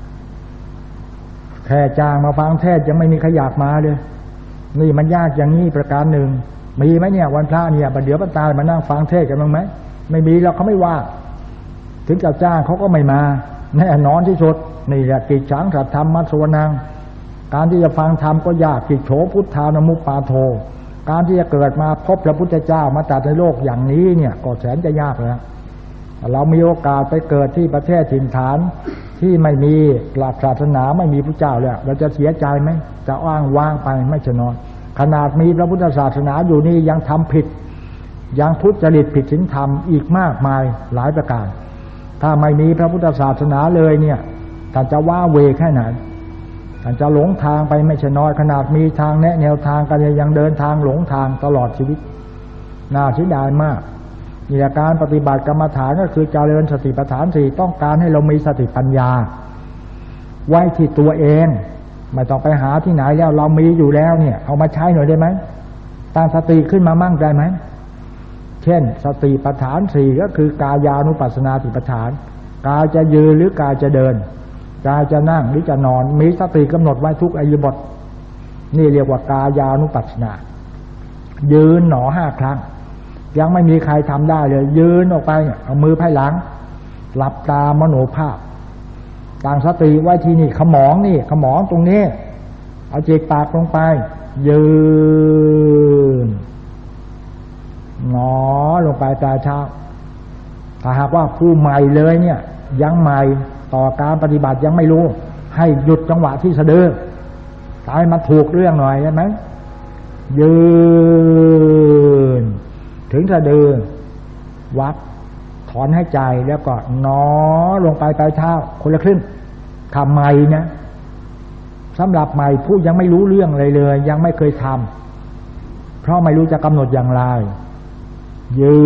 Speaker 1: แค่จ้างมาฟังเทศน์ยังไม่มีใครอยากมาเลยนี่มันยากอย่างนี้ประการหนึ่งมีไหมเนี่ยวันพระเนี่ยบัดเดี๋ยวบัดตายมานั่งฟังเทศน์กันบ้างไหมไม่มีแล้วเขาไม่ว่าถึงจะจ้างเขาก็ไม่มาแน่นอนที่สุดนี่แหละกิจฉังสัทธรรมัสสวนังการที่จะฟังธรรมก็ยากกิจโฉพุทธานุมุปปาโทการที่จะเกิดมาพบพระพุทธเจ้ามาตรัสในโลกอย่างนี้เนี่ยก็แสนจะยากแล้วเรามีโอกาสไปเกิดที่ประเทศถิ่นฐานที่ไม่มีหลักศาสนาไม่มีพระเจ้าแล้วเราจะเสียใจไหมจะว่างไปไม่ใช่น้อยขนาดมีพระพุทธศาสนาอยู่นี่ยังทำผิดยังทุจริตผิดศีลธรรมอีกมากมายหลายประการถ้าไม่มีพระพุทธศาสนาเลยเนี่ยท่านจะว่าเวแค่ไหนท่านจะหลงทางไปไม่ใช่น้อยขนาดมีทางแนะแนวทางกันยังเดินทางหลงทางตลอดชีวิตน่าเสียดายมากนี่การปฏิบัติกรรมฐานก็คือเจริญสติปัฏฐานสี่ต้องการให้เรามีสติปัญญาไว้ที่ตัวเองไม่ต้องไปหาที่ไหนแล้วเรามีอยู่แล้วเนี่ยเอามาใช้หน่อยได้ไหมตั้งสติขึ้นมามั่งได้ไหมเช่นสติปัฏฐานสี่ก็คือกายานุปัสสนาสติปัฏฐานกายจะยืนหรือกายจะเดินกายจะนั่งหรือจะนอนมีสติกำหนดไว้ทุกอิริยาบถนี่เรียกว่ากายานุปัสสนายืน5 ครั้งยังไม่มีใครทำได้เลยยืนออกไปเอามือไพ่หลังหลับตามโนภาพตั้งสติไว้ที่นี่ขมองตรงนี้เอาจิตปากลงไปยืนหนอลงไปปลายเท้าถ้าหากว่าผู้ใหม่เลยเนี่ยยังใหม่ต่อการปฏิบัติยังไม่รู้ให้หยุดจังหวะที่สะดือให้มันถูกเรื่องหน่อยได้ไหมยืนถึงสะดือวัดถอนให้ใจแล้วก็หนอลงไปปลายเท้าคนละครึ่งทำใหม่นะสำหรับใหม่ผู้ยังไม่รู้เรื่องอะไรเลยยังไม่เคยทำเพราะไม่รู้จะกำหนดอย่างไรยื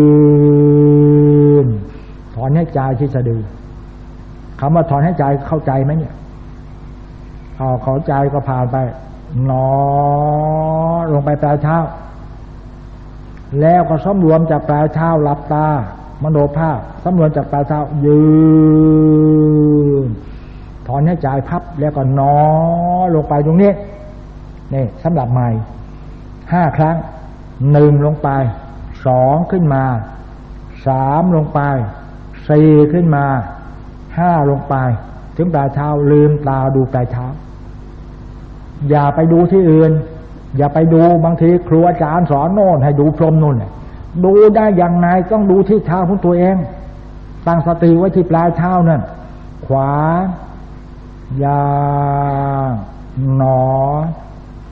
Speaker 1: นถอนให้ใจที่สะดือคำว่าถอนให้ใจเข้าใจไหมเนี่ยเข้าใจก็ผ่านไปหนอลงไปปลายเท้าแล้วก็สำรวมจากปลายเท้าหลับตามโนภาพสำรวมจากปลายเท้ายืนถอนให้ใจพับแล้วก็หนอลงไปตรงนี้นี่สำหรับใหม่5 ครั้ง1ลงไป2ขึ้นมา3ลงไป4ขึ้นมา5ลงไปถึงปลายเท้าลืมตาดูปลายเท้าอย่าไปดูที่อื่นอย่าไปดูบางทีครูอาจารย์สอนโน่นให้ดูพรหมนู่นดูได้อย่างไรต้องดูที่เท้าของตัวเองตั้งสติไว้ที่ปลายเท้านั่นขวายางหนอ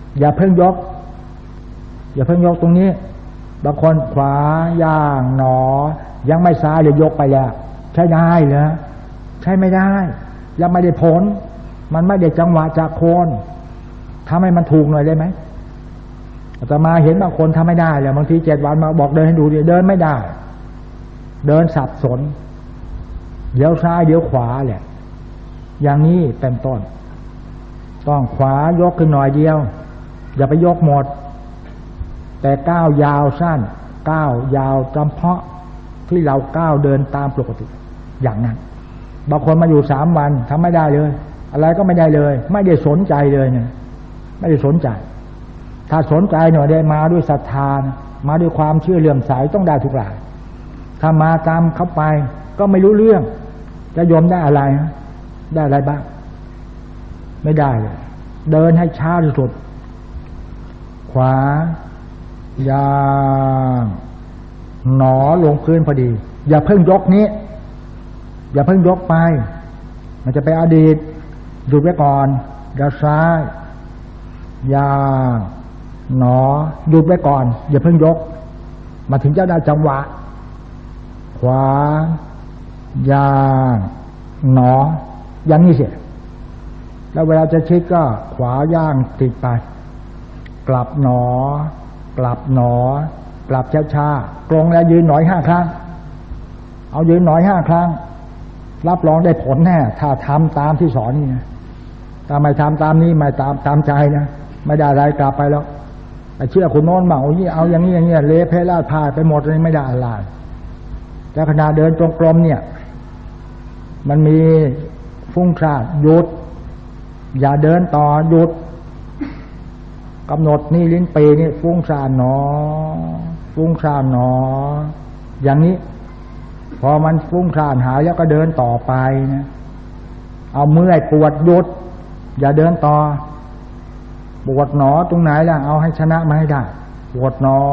Speaker 1: อย่าเพิ่งยกตรงนี้บางคนขวาย่างหนอยังไม่ซ้ายเลยยกไปแล้วใช้ได้เหรอใช้ไม่ได้ยังไม่ได้ผลมันไม่ได้จังหวะจากโคนทำให้มันถูกหน่อยได้ไหมอาตมาเห็นบางคนทำไม่ได้เลยบางที7 วันมาบอกเดินให้ดูเดินไม่ได้เดินสับสนเดี๋ยวซ้ายเดี๋ยวขวาแหละอย่างนี้เป็นต้นต้องขวายกขึ้นหน่อยเดียวอย่าไปยกหมดแต่ก้าวยาวสั้นก้าวยาวจำเพาะที่เราก้าวเดินตามปกติอย่างนั้นบางคนมาอยู่3 วันทำไม่ได้เลยอะไรก็ไม่ได้เลยไม่ได้สนใจเลยเนี่ยไม่ได้สนใจถ้าสนใจหน่อยได้มาด้วยศรัทธามาด้วยความเชื่อเลื่อมใสต้องได้ทุกรายถ้ามาตามเข้าไปก็ไม่รู้เรื่องจะยอมได้อะไรได้อะไรบ้างไม่ได้เลยเดินให้ช้าที่สุดขวาย่างหนอลงพื้นพอดีอย่าเพิ่งยกนี้อย่าเพิ่งยกไปมันจะไปอดีตหยุดไว้ก่อนด้านซ้ายย่างหนอหยุดไว้ก่อนอย่าเพิ่งยกมาถึงจะได้จังหวะขวาย่างหนออย่างนี้เสียแล้วเวลาจะชิดก็ขวาย่างติดไปกลับหนอกลับหนอกลับช้าๆตรงแล้วยืนหน่อย5 ครั้งเอายืนหน่อย5 ครั้งรับรองได้ผลแน่ถ้าทำตามที่สอนนี่นะถ้าไม่ทำตามนี้ไม่ตามใจนะไม่ได้อะไรกลับไปแล้วแต่เชื่อคุณโน้นบ้างเอาอย่างนี้เละเพลาดพายไปหมดเลยไม่ได้อะไรแต่ขณะเดินจงกรมเนี่ยมันมีฟุ้งซ่านหยุดอย่าเดินต่อหยุดกำหนดนี่ลิ้นปีนี่ฟุ้งซ่านหนอฟุ้งซ่านหนออย่างนี้พอมันฟุ้งซ่านหายแล้วก็เดินต่อไปนะเอาเมื่อยปวดหยุดอย่าเดินต่อปวดหนอตรงไหนล่ะเอาให้ชนะมาให้ได้ปวดหนอ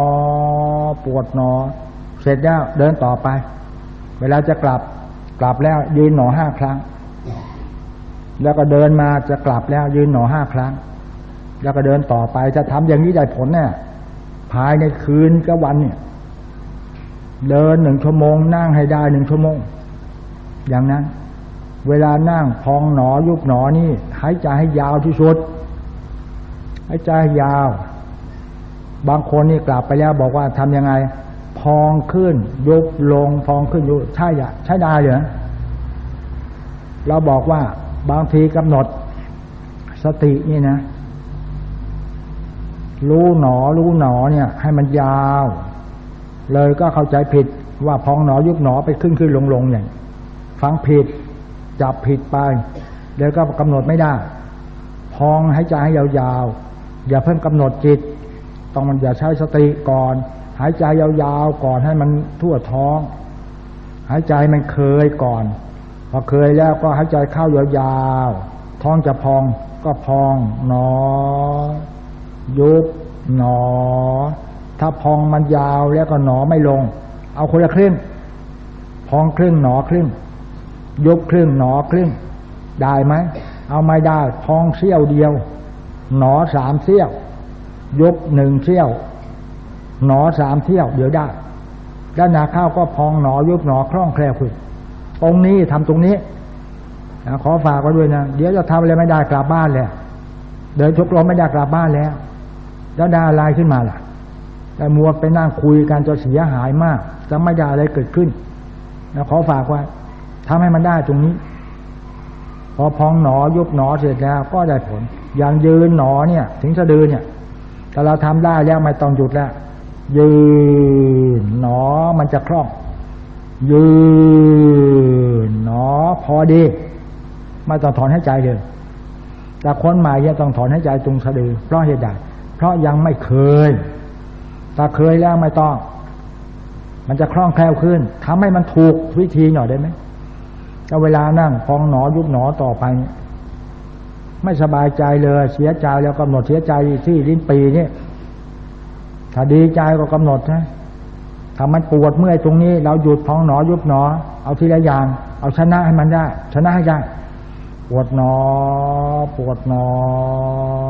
Speaker 1: เสร็จแล้วเดินต่อไปเวลาจะกลับแล้วยืนหนอ5 ครั้งแล้วก็เดินมาจะกลับแล้วยืนหนอ5 ครั้งแล้วก็เดินต่อไปจะทำอย่างนี้ได้ผลเนี่ยภายในคืนกับวันเนี่ยเดิน1 ชั่วโมงนั่งให้ได้1 ชั่วโมงอย่างนั้นเวลานั่งพองหนอยุบหนอนี่หายใจให้ยาวที่สุดหายใจยาวบางคนนี่กลับไปแล้วบอกว่าทำยังไงพองขึ้นยุบลงพองขึ้นยุบใช่ได้เหรอเราบอกว่าบางทีกำหนดสตินี่นะรู้หนอเนี่ยให้มันยาวเลยก็เข้าใจผิดว่าพองหนอยุบหนอไปขึ้นลงอย่างฟังผิดจับผิดไปเดี๋ยวก็กำหนดไม่ได้พองหายใจให้ยาวๆอย่าเพิ่งกำหนดจิตต้องมันอย่าใช้สติก่อนหายใจยาวๆก่อนให้มันทั่วท้องหายใจมันเคยก่อนพอเคยแล้วก็หายใจเข้ายาวๆท้องจะพองก็พองหนอยุบหนอถ้าพองมันยาวแล้วก็หนอไม่ลงเอาคนละครึ่งพองครึ่งหนอครึ่งยุบครึ่งหนอครึ่งได้ไหมเอาไม่ได้พองเสี้ยวเดียวหนอ3 เสี้ยวยุบ1 เสี้ยวหนอ3 เสี้ยวเดี๋ยวได้ด้านหน้าเข้าก็พองหนอยุบหนอคล่องแคล่วขึ้นตรงนี้ทำตรงนี้ขอฝากไว้ด้วยนะเดี๋ยวจะทำอะไรไม่ได้กลับบ้านแล้วเดินชกลมไม่ได้กลับบ้านแล้วได้อะไรขึ้นมาล่ะแต่มัวไปนั่งคุยกันจะเสียหายมากจะไม่ได้อะไรเกิดขึ้นนะขอฝากไว้ทำให้มันได้ตรงนี้พอพองหนอยุบหนอเสร็จแล้วก็ได้ผลอย่างยืนหนอเนี่ยถึงสะดือเนี่ยแต่เราทำได้แล้วไม่ต้องหยุดแล้วยืนหนอมันจะคล่องยืนหนอพอดีไม่ต้องถอนหายใจเลยแต่คนใหม่ยังต้องถอนหายใจตรงสะดือเพราะเหตุใดเพราะยังไม่เคยถ้าเคยแล้วไม่ต้องมันจะคล่องแคล่วขึ้นทำให้มันถูกวิธีหน่อยได้ไหมถ้าเวลานั่งพองหนอยุบหนอต่อไปไม่สบายใจเลยเสียใจแล้วกำหนดเสียใจที่ลิ้นปีนี่ถ้าดีใจก็กำหนดนะถ้ามันปวดเมื่อยตรงนี้เราหยุดพองหนอยุบหนอเอาทีละอย่างเอาชนะให้มันได้ชนะให้ได้ปวดหนอ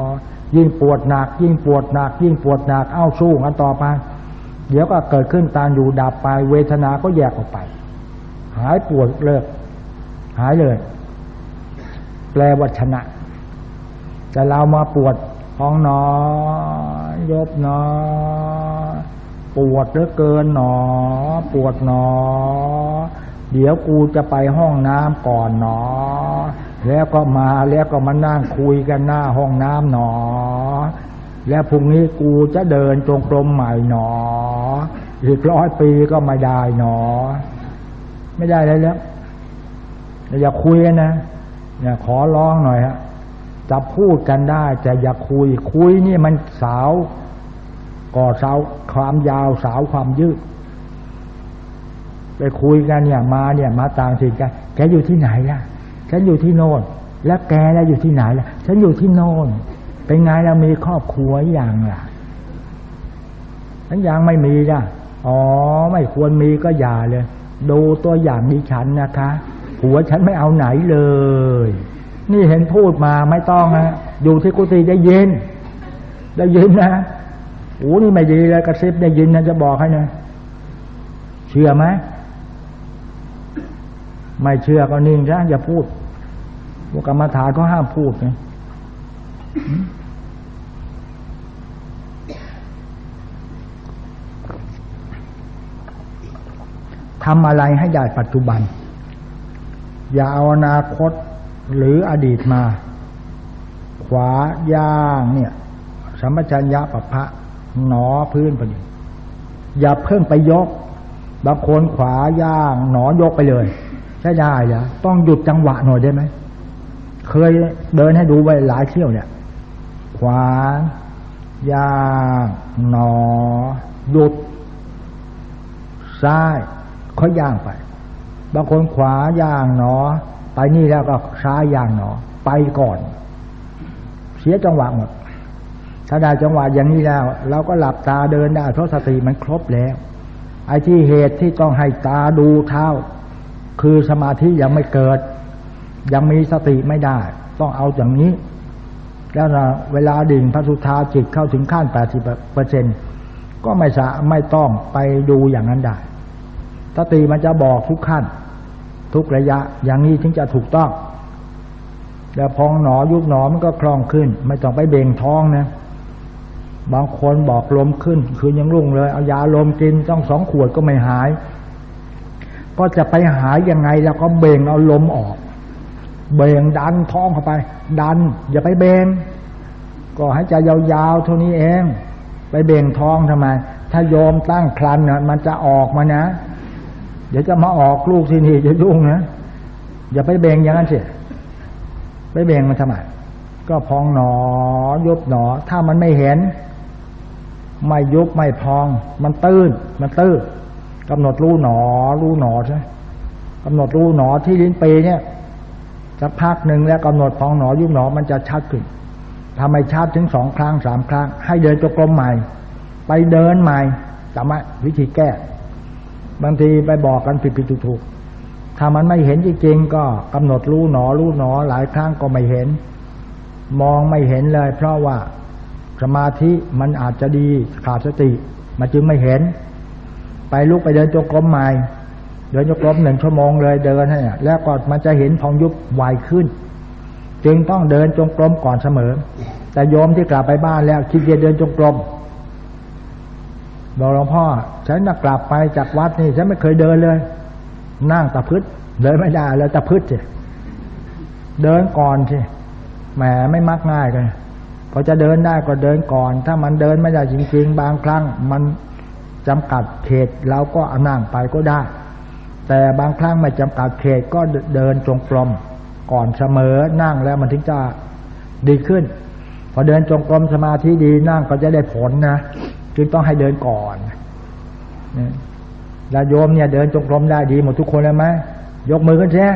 Speaker 1: ยิ่งปวดหนักยิ่งปวดหนักยิ่งปวดหนักเอาสู้กันต่อไปเดี๋ยวก็เกิดขึ้นตามอยู่ดับไปเวทนาก็แยกออกไปหายปวดเลิกหายเลยแปลว่าชนะแต่เรามาปวดท้องหนอยบหนอปวดเหลือเกินหนอปวดหนอเดี๋ยวกูจะไปห้องน้ำก่อนหนอแล้วก็มานั่งคุยกันหน้าห้องน้ำหนอแล้วพรุ่งนี้กูจะเดินจงกรมใหม่หนออีก100 ปีก็ไม่ได้หนอไม่ได้เลยแล้วอย่าคุยกันนะอย่าขอร้องหน่อยฮะจะพูดกันได้แต่อย่าคุยนี่มันสาวก่อสาวความยาวสาวความยืดไปคุยกันเนี่ยมาต่างถิ่นกันแกอยู่ที่ไหนล่ะฉันอยู่ที่โน่นแล้วแกแล้วอยู่ที่ไหนล่ะฉันอยู่ที่โน่นเป็นไงเรามีครอบครัวอย่างล่ะฉันยังไม่มีล่ะอ๋อไม่ควรมีก็อย่าเลยดูตัวอย่างดิฉันนะคะผัวฉันไม่เอาไหนเลยนี่เห็นพูดมาไม่ต้องนะอยู่ที่กุฏิได้ยินนะโอ้นี่ไม่ดีเลยกระซิบได้ยินนะจะบอกให้นะเชื่อไหมไม่เชื่อก็นิ่งซะอย่าพูดพวกกรรมฐานก็ห้ามพูดไงทำอะไรให้ได้ปัจจุบันอย่าเอาอนาคตหรืออดีตมาขวาย่างเนี่ยสัมปชัญญะปัปพะหนอพื้นพอดีอย่าเพิ่งไปยกบางคนขวาย่างหนอยกไปเลยใช่ได้เหรอต้องหยุดจังหวะหน่อยได้ไหมเคยเดินให้ดูไว้หลายเที่ยวเนี่ยขวาย่างหนอหยุดซ้ายค่อยย่างไปบางคนขวาย่างหนอไปนี่แล้วก็ซ้ายย่างหนอไปก่อนเสียจังหวะหมดถ้าได้จังหวะอย่างนี้แล้วเราก็หลับตาเดินได้เพราะสติมันครบแล้วไอ้ที่เหตุที่ต้องให้ตาดูเท้าคือสมาธิยังไม่เกิดยังมีสติไม่ได้ต้องเอาอย่างนี้แล้วเวลาดิ่งพระสุธาจิตเข้าถึงขั้น 80% ก็ไม่ต้องไปดูอย่างนั้นได้สติมันจะบอกทุกขั้นทุกระยะอย่างนี้ถึงจะถูกต้องแล้วพองหนอยุบหนอมันก็คล่องขึ้นไม่ต้องไปเบ่งท้องนะบางคนบอกลมขึ้นคือยังรุ่งเลยเอายาลมกินต้อง2 ขวดก็ไม่หายก็จะไปหายยังไงแล้วก็เบ่งเอาลมออกเบ่งดันท้องเข้าไปดันอย่าไปเบ่งก็ให้ใจยาวๆเท่านี้เองไปเบ่งท้องทำไมถ้าโยมตั้งครรภ์น่ะมันจะออกมานะเดี๋ยวจะมาออกลูกที่นี่จะยุ่งนะอย่าไปเบ่งอย่างนั้นสิไปเบ่งมันทำไมก็พองหนอยุบหนอถ้ามันไม่เห็นไม่ยุบไม่พองมันตื้นกำหนดรู้หนอใช่กำหนดรู้หนอที่ลิ้นปีเนี่ยจะพักหนึ่งแล้วกำหนดพองหนอยุบหนอมันจะชัดขึ้นทำไมชัดถึง2 ครั้ง 3 ครั้งให้เดินจงกรมใหม่ไปเดินใหม่จำไหมวิธีแก้บางทีไปบอกกันผิดถูกถ้ามันไม่เห็นจริงๆก็กำหนดรู้หนอหลายครั้งก็ไม่เห็นมองไม่เห็นเลยเพราะว่าสมาธิมันอาจจะดีขาดสติมันจึงไม่เห็นไปลุกไปเดินจงกรมใหม่เดินจงกรม1 ชั่วโมงเลยเดินให้แล้วก็มันจะเห็นพองยุบไวขึ้นจึงต้องเดินจงกรมก่อนเสมอแต่โยมที่กลับไปบ้านแล้วขี้เกียจเดินจงกรมบอกหลวงพ่อฉันกลับไปจากวัดนี่ฉันไม่เคยเดินเลยนั่งตะพึดเดินไม่ได้แล้วตะพึดสิเดินก่อนสิแหมไม่มักง่ายเลยพอจะเดินได้ก็เดินก่อนถ้ามันเดินไม่ได้จริงๆบางครั้งมันจำกัดเขตเราก็เอานั่งไปก็ได้แต่บางครั้งไม่จำกัดเขตก็เดินจงกรมก่อนเสมอนั่งแล้วมันถึงจะดีขึ้นพอเดินจงกรมสมาธิดีนั่งก็จะได้ผลนะจึงต้องให้เดินก่อนแล้วโยมเนี่ยเดินจงกรมได้ดีหมดทุกคนเลยไหมยกมือขึ้นสิ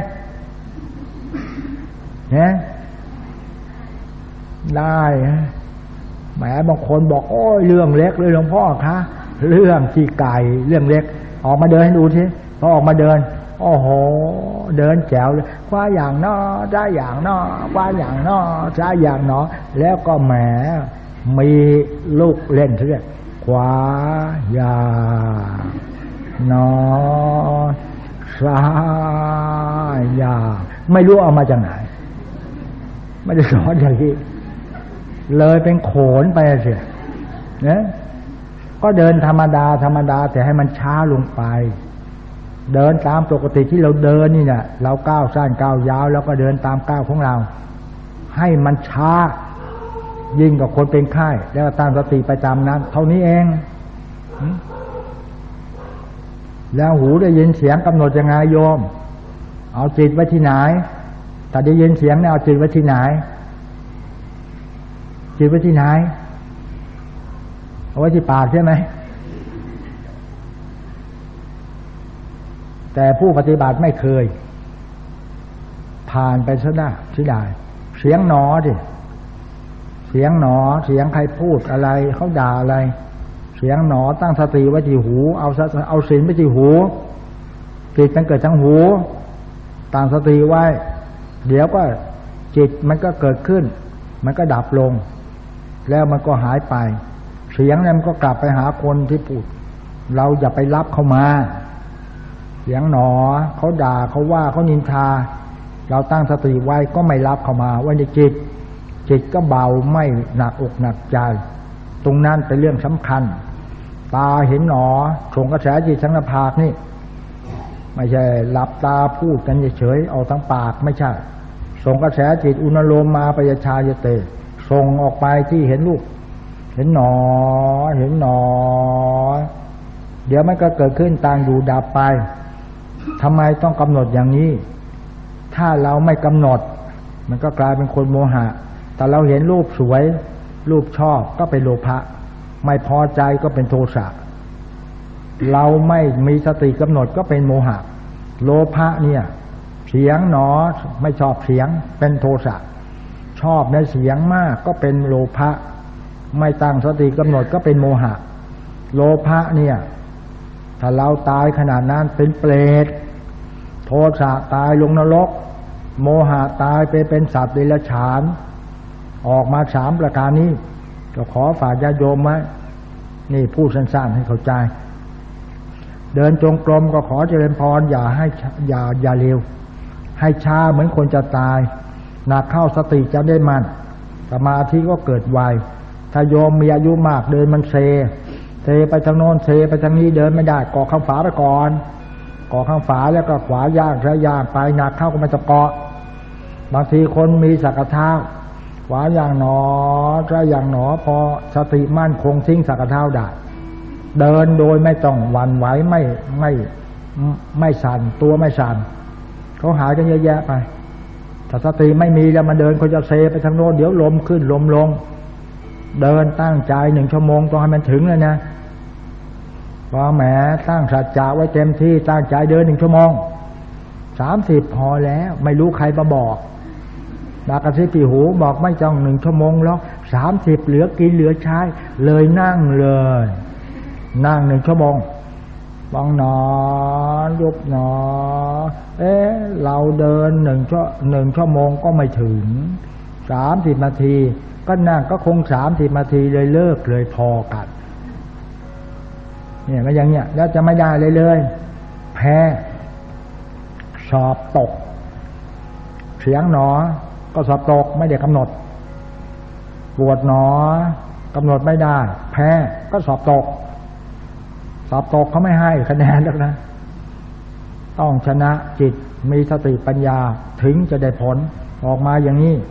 Speaker 1: เนี่ยได้แหมบางคนบอกโอ้ยเรื่องเล็กเลยหลวงพ่อคะเรื่องขี้ไก่เรื่องเล็กออกมาเดินให้ดูสิพอออกมาเดินโอ้โหเดินแจ๋วเลยคว้าอย่างนอได้อย่างนอคว้าอย่างนอได้อย่างนอแล้วก็แหมมีลูกเล่นเรื่อยขวาอย่างนอซ้ายอย่างไม่รู้เอามาจากไหนไม่ได้สอนอย่างนี้เลยเป็นโขนไปเสียเนี่ยก็เดินธรรมดาแต่ให้มันช้าลงไปเดินตามปกติที่เราเดินนี่เนี่ยเราก้าวสั้นก้าวยาวแล้วก็เดินตามก้าวของเราให้มันช้ายิ่งกว่าคนเป็นไข้แล้วตั้งสติไปตามนั้นเท่านี้เองแล้วหูได้ยินเสียงกำหนดยังไงโยมเอาจิตไว้ที่ไหนถ้าได้ยินเสียงเนี่ยเอาจิตไว้ที่ไหนจิตไว้ที่ไหนเอาไว้ที่ปากใช่ไหมแต่ผู้ปฏิบัติไม่เคยผ่านไปซะได้ที่ได้เสียงหนอดิเสียงหนอเสียงใครพูดอะไรเขาด่าอะไรเสียงหนอตั้งสติไว้ที่หูเอาศีลไว้ที่หูจิตมันเกิดทั้งหูตั้งสติไว้เดี๋ยวก็จิตมันก็เกิดขึ้นมันก็ดับลงแล้วมันก็หายไปเสียงนั้นมันก็กลับไปหาคนที่พูดเราอย่าไปรับเข้ามาเสียงหนอเขาด่าเขาว่าเขานินทาเราตั้งสติไว้ก็ไม่รับเข้ามาไว้ในจิตก็เบาไม่หนักอกหนักใจตรงนั้นเป็นเรื่องสำคัญตาเห็นหนอส่งกระแสจิตทั้งหน้าผากนี่ไม่ใช่หลับตาพูดกันเฉยๆเอาทั้งปากไม่ใช่ส่งกระแสจิตอุณโลมมาปยชายเตส่งออกไปที่เห็นรูปเห็นหนอเดี๋ยวมันก็เกิดขึ้นต่างอยู่ดับไปทำไมต้องกำหนดอย่างนี้ถ้าเราไม่กำหนดมันก็กลายเป็นคนโมหะแต่เราเห็นรูปสวยรูปชอบก็เป็นโลภะไม่พอใจก็เป็นโทสะเราไม่มีสติกำหนดก็เป็นโมหะโลภะเนี่ยเสียงหนอไม่ชอบเสียงเป็นโทสะชอบในเสียงมากก็เป็นโลภะไม่ตั้งสติกำหนดก็เป็นโมหะโลภะเนี่ยถ้าเราตายขนาดนั้นเป็นเปรตโทสะตายลงนรกโมหะตายไปเป็นสัตว์เดรัจฉานออกมา3ประการนี้ก็ขอฝากญาติโยมไว้นี่พูดสั้นๆให้เข้าใจเดินจงกรมก็ขอเจริญพรอย่าเร็วให้ช้าเหมือนคนจะตายหนักเข้าสติจะได้มั่นสมาธิก็เกิดไวถ้าโยมมีอายุมากเดินมันเซไปทางโน้นเซไปทางนี้เดินไม่ได้เกาะข้างฝาไปก่อนเกาะข้างฝาแล้วก็ขวาย่างซ้ายย่างไปหนักเข้าก็มันจะเกาะบางทีคนมีสักกะท้าขวาอย่างหนอซ้ายอย่างหนอพอสติมั่นคงทิ้งสักกะท้าได้เดินโดยไม่ต้องหวั่นไหวไม่สั่นตัวไม่สั่นเขาหายกันเยอะแยะไปถ้าสติไม่มีแล้วมันเดินเขาจะเซไปทางโน้นเดี๋ยวลมขึ้นลมลงเดินตั้งใจ1 ชั่วโมงต้องให้มันถึงเลยนะพอแหมตั้งสัจจะไว้เต็มที่ตั้งใจเดิน1 ชั่วโมง30พอแล้วไม่รู้ใครมาบอกดากระซิบที่หูบอกไม่ต้อง1 ชั่วโมงหรอก30เหลือกินเหลือใช้เลยนั่งเลยนั่ง1 ชั่วโมงบางหนอยุบหนอเราเดิน1 ชั่วโมงก็ไม่ถึง30 นาทีก็นั่งก็คง30 นาทีเลยเลิกเลยพอกันเนี่ยมันอย่างเนี้ยแล้วจะไม่ได้เลยแพ้สอบตกเสียงหนอก็สอบตกไม่ได้กำหนดปวดหนอกำหนดไม่ได้แพ้ก็สอบตกเขาไม่ให้คะแนนแล้วนะต้องชนะจิตมีสติปัญญาถึงจะได้ผลออกมาอย่างนี้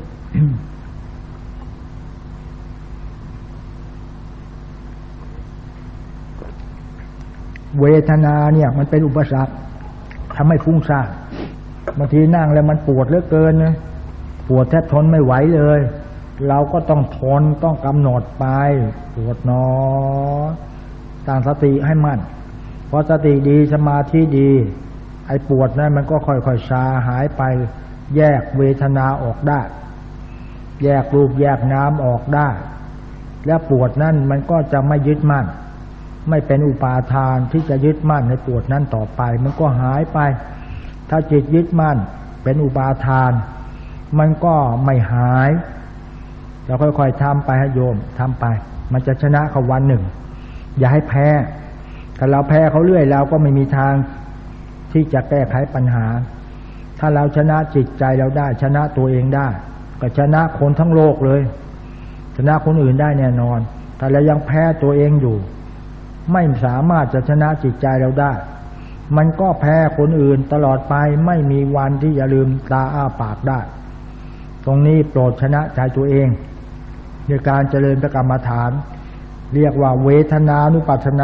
Speaker 1: เวทนาเนี่ยมันเป็นอุปสรรคทำให้ฟุ้งซ่านบางทีนั่งแล้วมันปวดเหลือเกินนะปวดแทบทนไม่ไหวเลยเราก็ต้องทนต้องกำหนดไปปวดหนอตั้งสติให้มั่นพอสติดีสมาธิดีไอ้ปวดนั้นมันก็ค่อยๆซาหายไปแยกเวทนาออกได้แยกรูปแยกนามออกได้แล้วปวดนั้นมันก็จะไม่ยึดมั่นไม่เป็นอุปาทานที่จะยึดมั่นในปวดนั้นต่อไปมันก็หายไปถ้าจิตยึดมั่นเป็นอุปาทานมันก็ไม่หายเราค่อยๆทำไปให้โยมทำไปมันจะชนะเขาวันหนึ่งอย่าให้แพ้ถ้าเราแพ้เขาเรื่อยเราก็ไม่มีทางที่จะแก้ไขปัญหาถ้าเราชนะจิตใจเราได้ชนะตัวเองได้ก็ชนะคนทั้งโลกเลยชนะคนอื่นได้แน่นอนถ้าเรายังแพ้ตัวเองอยู่ไม่สามารถจะชนะจิตใจเราได้มันก็แพ้คนอื่นตลอดไปไม่มีวันที่จะลืมตาอ้าปากได้ตรงนี้โปรดชนะใจตัวเองในการเจริญพระกรรมฐานเรียกว่าเวทนานุปัสสนา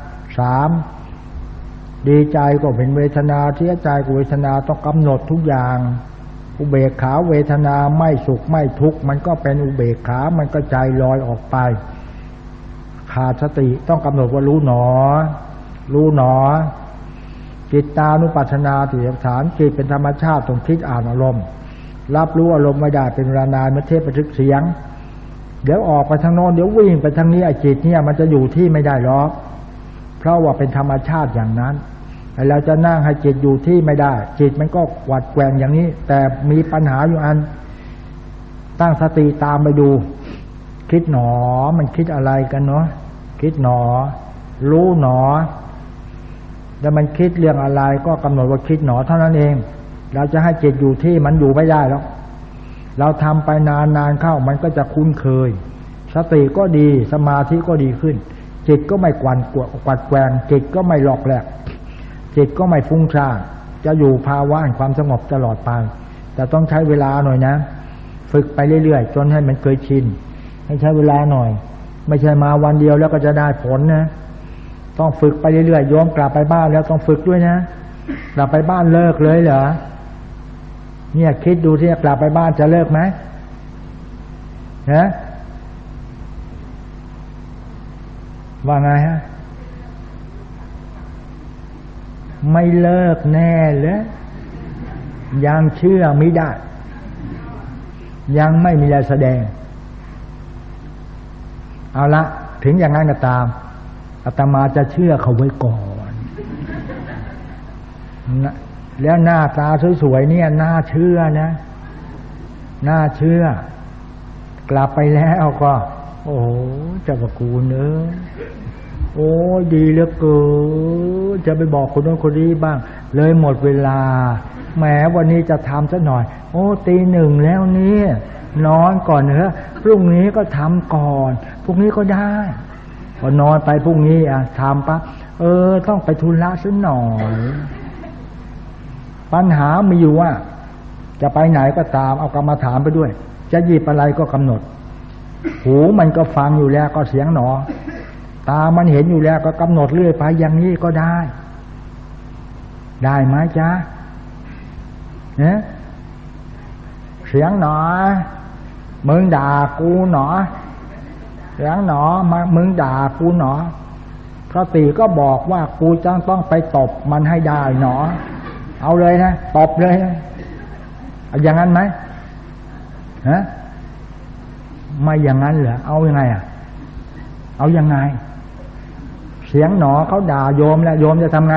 Speaker 1: 3ดีใจก็เป็นเวทนาเสียใจก็เวทนาต้องกำหนดทุกอย่างอุเบกขาเวทนาไม่สุขไม่ทุกข์มันก็เป็นอุเบกขามันก็ใจลอยออกไปขาดสติต้องกำหนดว่ารู้หนอรู้หนอจิตตานุปัสสนาติฐานจิตเป็นธรรมชาติต้องคิดอ่านอารมณ์รับรู้อารมณ์ไม่ได้เป็นเวลานานเมื่อเทพบันทึกเสียงเดี๋ยวออกไปทางโน้นเดี๋ยววิ่งไปทางนี้ไอ้จิตเนี่ยมันจะอยู่ที่ไม่ได้หรอกเพราะว่าเป็นธรรมชาติอย่างนั้นแต่เราจะนั่งให้จิตอยู่ที่ไม่ได้จิตมันก็หวัดแกว่งอย่างนี้แต่มีปัญหาอยู่อันตั้งสติตามไปดูคิดหนอมันคิดอะไรกันเนาะคิดหนอรู้หนอแล้วมันคิดเรื่องอะไรก็กำหนดว่าคิดหนอเท่านั้นเองเราจะให้จิตอยู่ที่มันอยู่ไม่ได้หรอกเราทำไปนานๆเข้ามันก็จะคุ้นเคยสติก็ดีสมาธิก็ดีขึ้นจิตก็ไม่กวัดแกว่งจิตก็ไม่หลอกแหลกจิตก็ไม่ฟุ้งซ่านจะอยู่ภาวะแห่งความสงบตลอดไปแต่ต้องใช้เวลาหน่อยนะฝึกไปเรื่อยๆจนให้มันเคยชินให้ใช้เวลาหน่อยไม่ใช่มาวันเดียวแล้วก็จะได้ผลนะต้องฝึกไปเรื่อยๆโยมกลับไปบ้านแล้วต้องฝึกด้วยนะกลับไปบ้านเลิกเลยเหรอเนี่ยคิดดูที่กลับไปบ้านจะเลิกไหมนะว่าไงฮะไม่เลิกแน่เลยยังเชื่อไม่ได้ยังไม่มีอะไรแสดงเอาละถึงอย่างนั้นก็ตามอาตมาจะเชื่อเขาไว้ก่อนแล้วหน้าตาสวยๆเนี่ยน่าเชื่อนะน่าเชื่อกลับไปแล้วก็โอ้เจ้าพระคุณโอ้ดีเหลือเกินจะไปบอกคนโน้นคนนี้บ้างเลยหมดเวลาแหมวันนี้จะทำซะหน่อยโอ้ตี 1แล้วนี่นอนก่อนเถอะพรุ่งนี้ก็ทำก่อนพรุ่งนี้ก็ได้พอนอนไปพรุ่งนี้ทำปั๊บต้องไปธุระซะหน่อยปัญหามีอยู่ว่าจะไปไหนก็ตามเอากรรมฐานไปด้วยจะหยิบอะไรก็กำหนดหูมันก็ฟังอยู่แล้วก็เสียงหนอตามันเห็นอยู่แล้วก็กำหนดเรื่อยไปอย่างนี้ก็ได้ไหมจ๊ะเนี่ยเสียงหนอมึงด่ากูหนอเสียงหนอมึงด่ากูหนอสติก็บอกว่ากูจังต้องไปตบมันให้ได้หนอเอาเลยนะตบเลยอย่างนั้นไหมฮะไม่อย่างนั้นเหรอเอายังไงเอายังไงเสียงหนอเขาด่าโยมแล้วโยมจะทำไง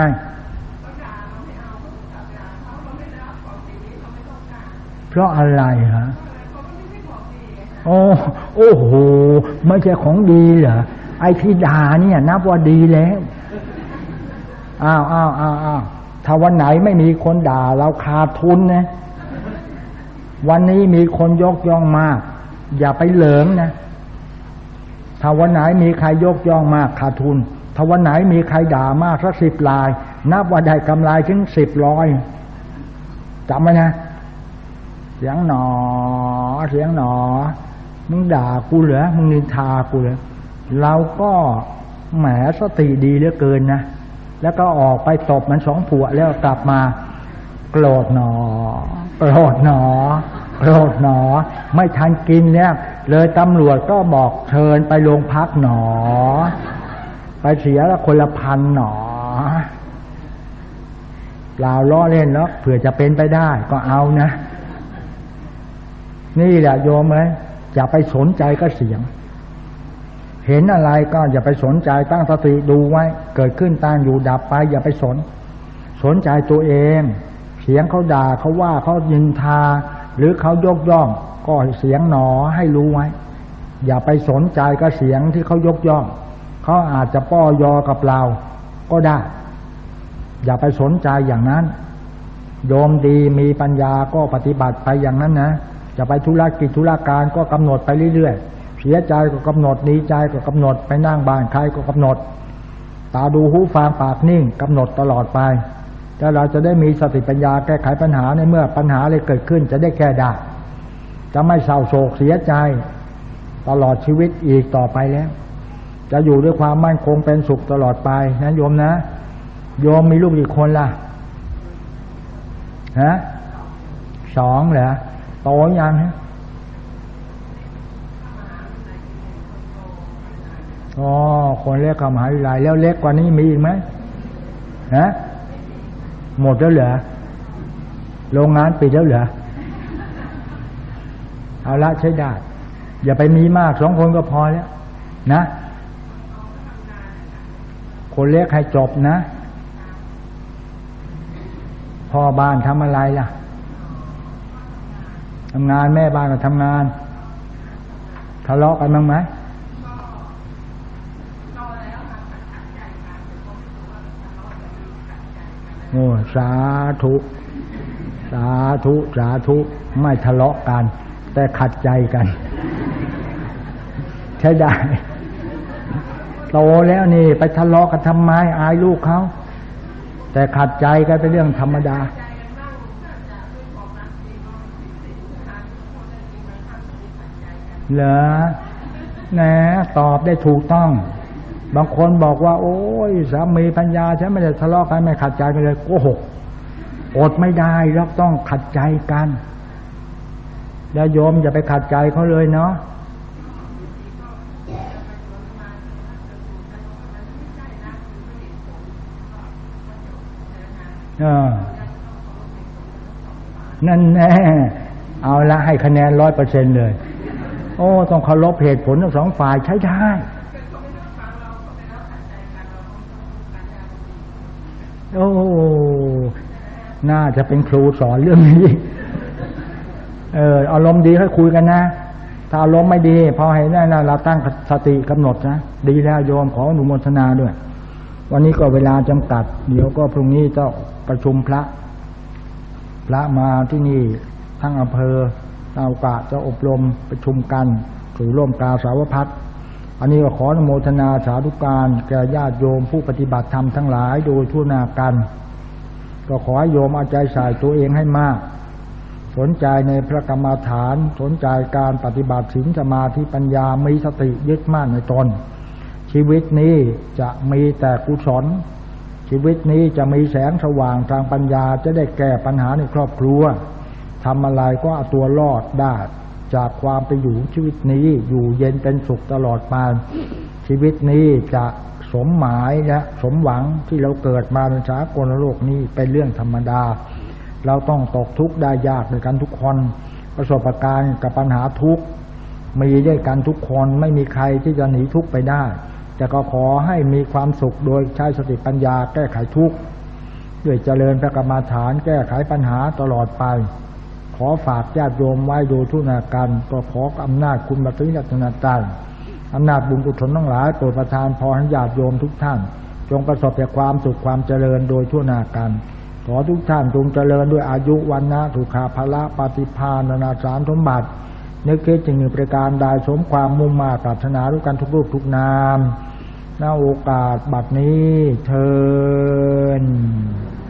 Speaker 1: เพราะอะไรฮะโอ้โหไม่ใช่ของดีเหรอไอ้ที่ด่าเนี่ยนับว่าดีแล้วอ้าวถ้าวันไหนไม่มีคนด่าเราขาดทุนนะวันนี้มีคนยกย่องมากอย่าไปเหลิงนะถ้าวันไหนมีใครยกย่องมากขาดทุนถ้าวันไหนมีใครด่ามากสัก10 รายนับว่าได้กำไรถึง10-100จำไว้นะเสียงหนอมึงด่ากูเหรอมึงนินทากูเหรอเราก็แหมสติดีเหลือเกินนะแล้วก็ออกไปตบมัน2 ผัวแล้วกลับมาโกรธหนอไม่ทันกินเนี่ยเลยตำรวจก็บอกเชิญไปโรงพักหนอไปเสียละคนละ 1,000 หนอเปล่าล้อเล่นแล้วเผื่อจะเป็นไปได้ก็เอานะนี่แหละโยมอย่าไปสนใจก็เสียงเห็นอะไรก็อย่าไปสนใจตั้งสติดูไว้เกิดขึ้นตั้งอยู่ดับไปอย่าไปสนใจตัวเองเสียงเขาด่าเขาว่าเขายินทาหรือเขายกย่องก็เสียงหนอให้รู้ไว้อย่าไปสนใจกับเสียงที่เขายกย่องเขาอาจจะป้อยอกับเราก็ได้อย่าไปสนใจอย่างนั้นโยมดีมีปัญญาก็ปฏิบัติไปอย่างนั้นนะจะไปธุรกิจธุรการก็กำหนดไปเรื่อยๆเสียใจก็กำหนดดีใจก็กำหนดไปนั่งบ้านใครก็กำหนดตาดูหูฟังปากนิ่งกำหนดตลอดไปแล้วเราจะได้มีสติปัญญาแก้ไขปัญหาในเมื่อปัญหาอะไรเกิดขึ้นจะได้แก้ได้จะไม่เศร้าโศกเสียใจตลอดชีวิตอีกต่อไปแล้วจะอยู่ด้วยความมั่นคงเป็นสุขตลอดไปนะโยมนะโยมมีลูกกี่คนล่ะฮะ2เหรอโตยังฮะอ๋อคนเล็กกับมหาวิทยาลัยแล้วเล็กกว่านี้มีอีกไหมฮะหมดแล้วเหรอโรงงานปิดแล้วเหรอเอาละใช้ได้อย่าไปมีมาก2 คนก็พอแล้วนะคนเล็กให้จบนะพ่อบ้านทำอะไรล่ะทำงานแม่บ้านก็ทำงานทะเลาะกันบ้างไหมโอ้สาธุสาธุสาธุไม่ทะเลาะกันแต่ขัดใจกันใช่ได้โตแล้วนี่ไปทะเลาะกันทำไมอายลูกเขาแต่ขัดใจกันเป็นเรื่องธรรมดาเหรอนะตอบได้ถูกต้องบางคนบอกว่าโอ้ยสามีปัญญาฉันไม่ได้ทะเลาะกันไม่ขัดใจกันเลยโกหกอดไม่ได้เราต้องขัดใจกันอย่าโยมอย่าไปขัดใจเขาเลยเนาะนั่นแน่เอาละให้คะแนน 100% เลยโอ้ต้องเคารพเหตุผลทั้ง2 ฝ่ายใช้ได้โอ้น่าจะเป็นครูสอนเรื่องนี้อารมณ์ดีให้คุยกันนะถ้าอารมณ์ไม่ดีพอให้ได้นะเราตั้งสติกำหนดนะดีแล้วโยมขออนุโมทนาด้วยวันนี้ก็เวลาจำกัดเดี๋ยวก็พรุ่งนี้จะประชุมพระมาที่นี่ทั้งอำเภอตาวกะจะอบรมประชุมกันสู่ร่วมกาสาวพัฒน์อันนี้ก็ขออนุโมทนาสาธุการแก่ญาติโยมผู้ปฏิบัติธรรมทั้งหลายโดยทั่วหน้ากันก็ขอให้โยมเอาใจใส่ตัวเองให้มากสนใจในพระกรรมฐานสนใจการปฏิบัติศีลสมาธิปัญญามีสติยึดมั่นในตนชีวิตนี้จะมีแต่กุศลชีวิตนี้จะมีแสงสว่างทางปัญญาจะได้แก้ปัญหาในครอบครัวทำอะไรก็เอาตัวรอดได้จากความไปอยู่ชีวิตนี้อยู่เย็นเป็นสุขตลอดไปชีวิตนี้จะสมหมายและสมหวังที่เราเกิดมาในสากลโลกนี้เป็นเรื่องธรรมดาเราต้องตกทุกข์ได้ยากด้วยกันทุกคนประสบการณ์กับปัญหาทุกข์มีด้วยกันทุกคนไม่มีใครที่จะหนีทุกข์ไปได้แต่ก็ขอให้มีความสุขโดยใช้สติปัญญาแก้ไขทุกข์ด้วยเจริญพระกรรมฐานแก้ไขปัญหาตลอดไปขอฝากญาติโยมไว้โดยทุกนาการก็ขออำนาจคุณพระศรีรัตนตรัยอำนาจบุญกุศลทั้งหลายโปรดประทานพรให้ญาติโยมทุกท่านจงประสบแต่ความสุขความเจริญโดยทั่วหน้ากันขอทุกท่านจงเจริญด้วยอายุวันนะสุขภละปฏิภาณนานาสารสมบัตินึกคิดจึงประการใดสมความมุ่งมาปรารถนาด้วยกันทุกรูปทุกนามณโอกาสบัดนี้เทอญ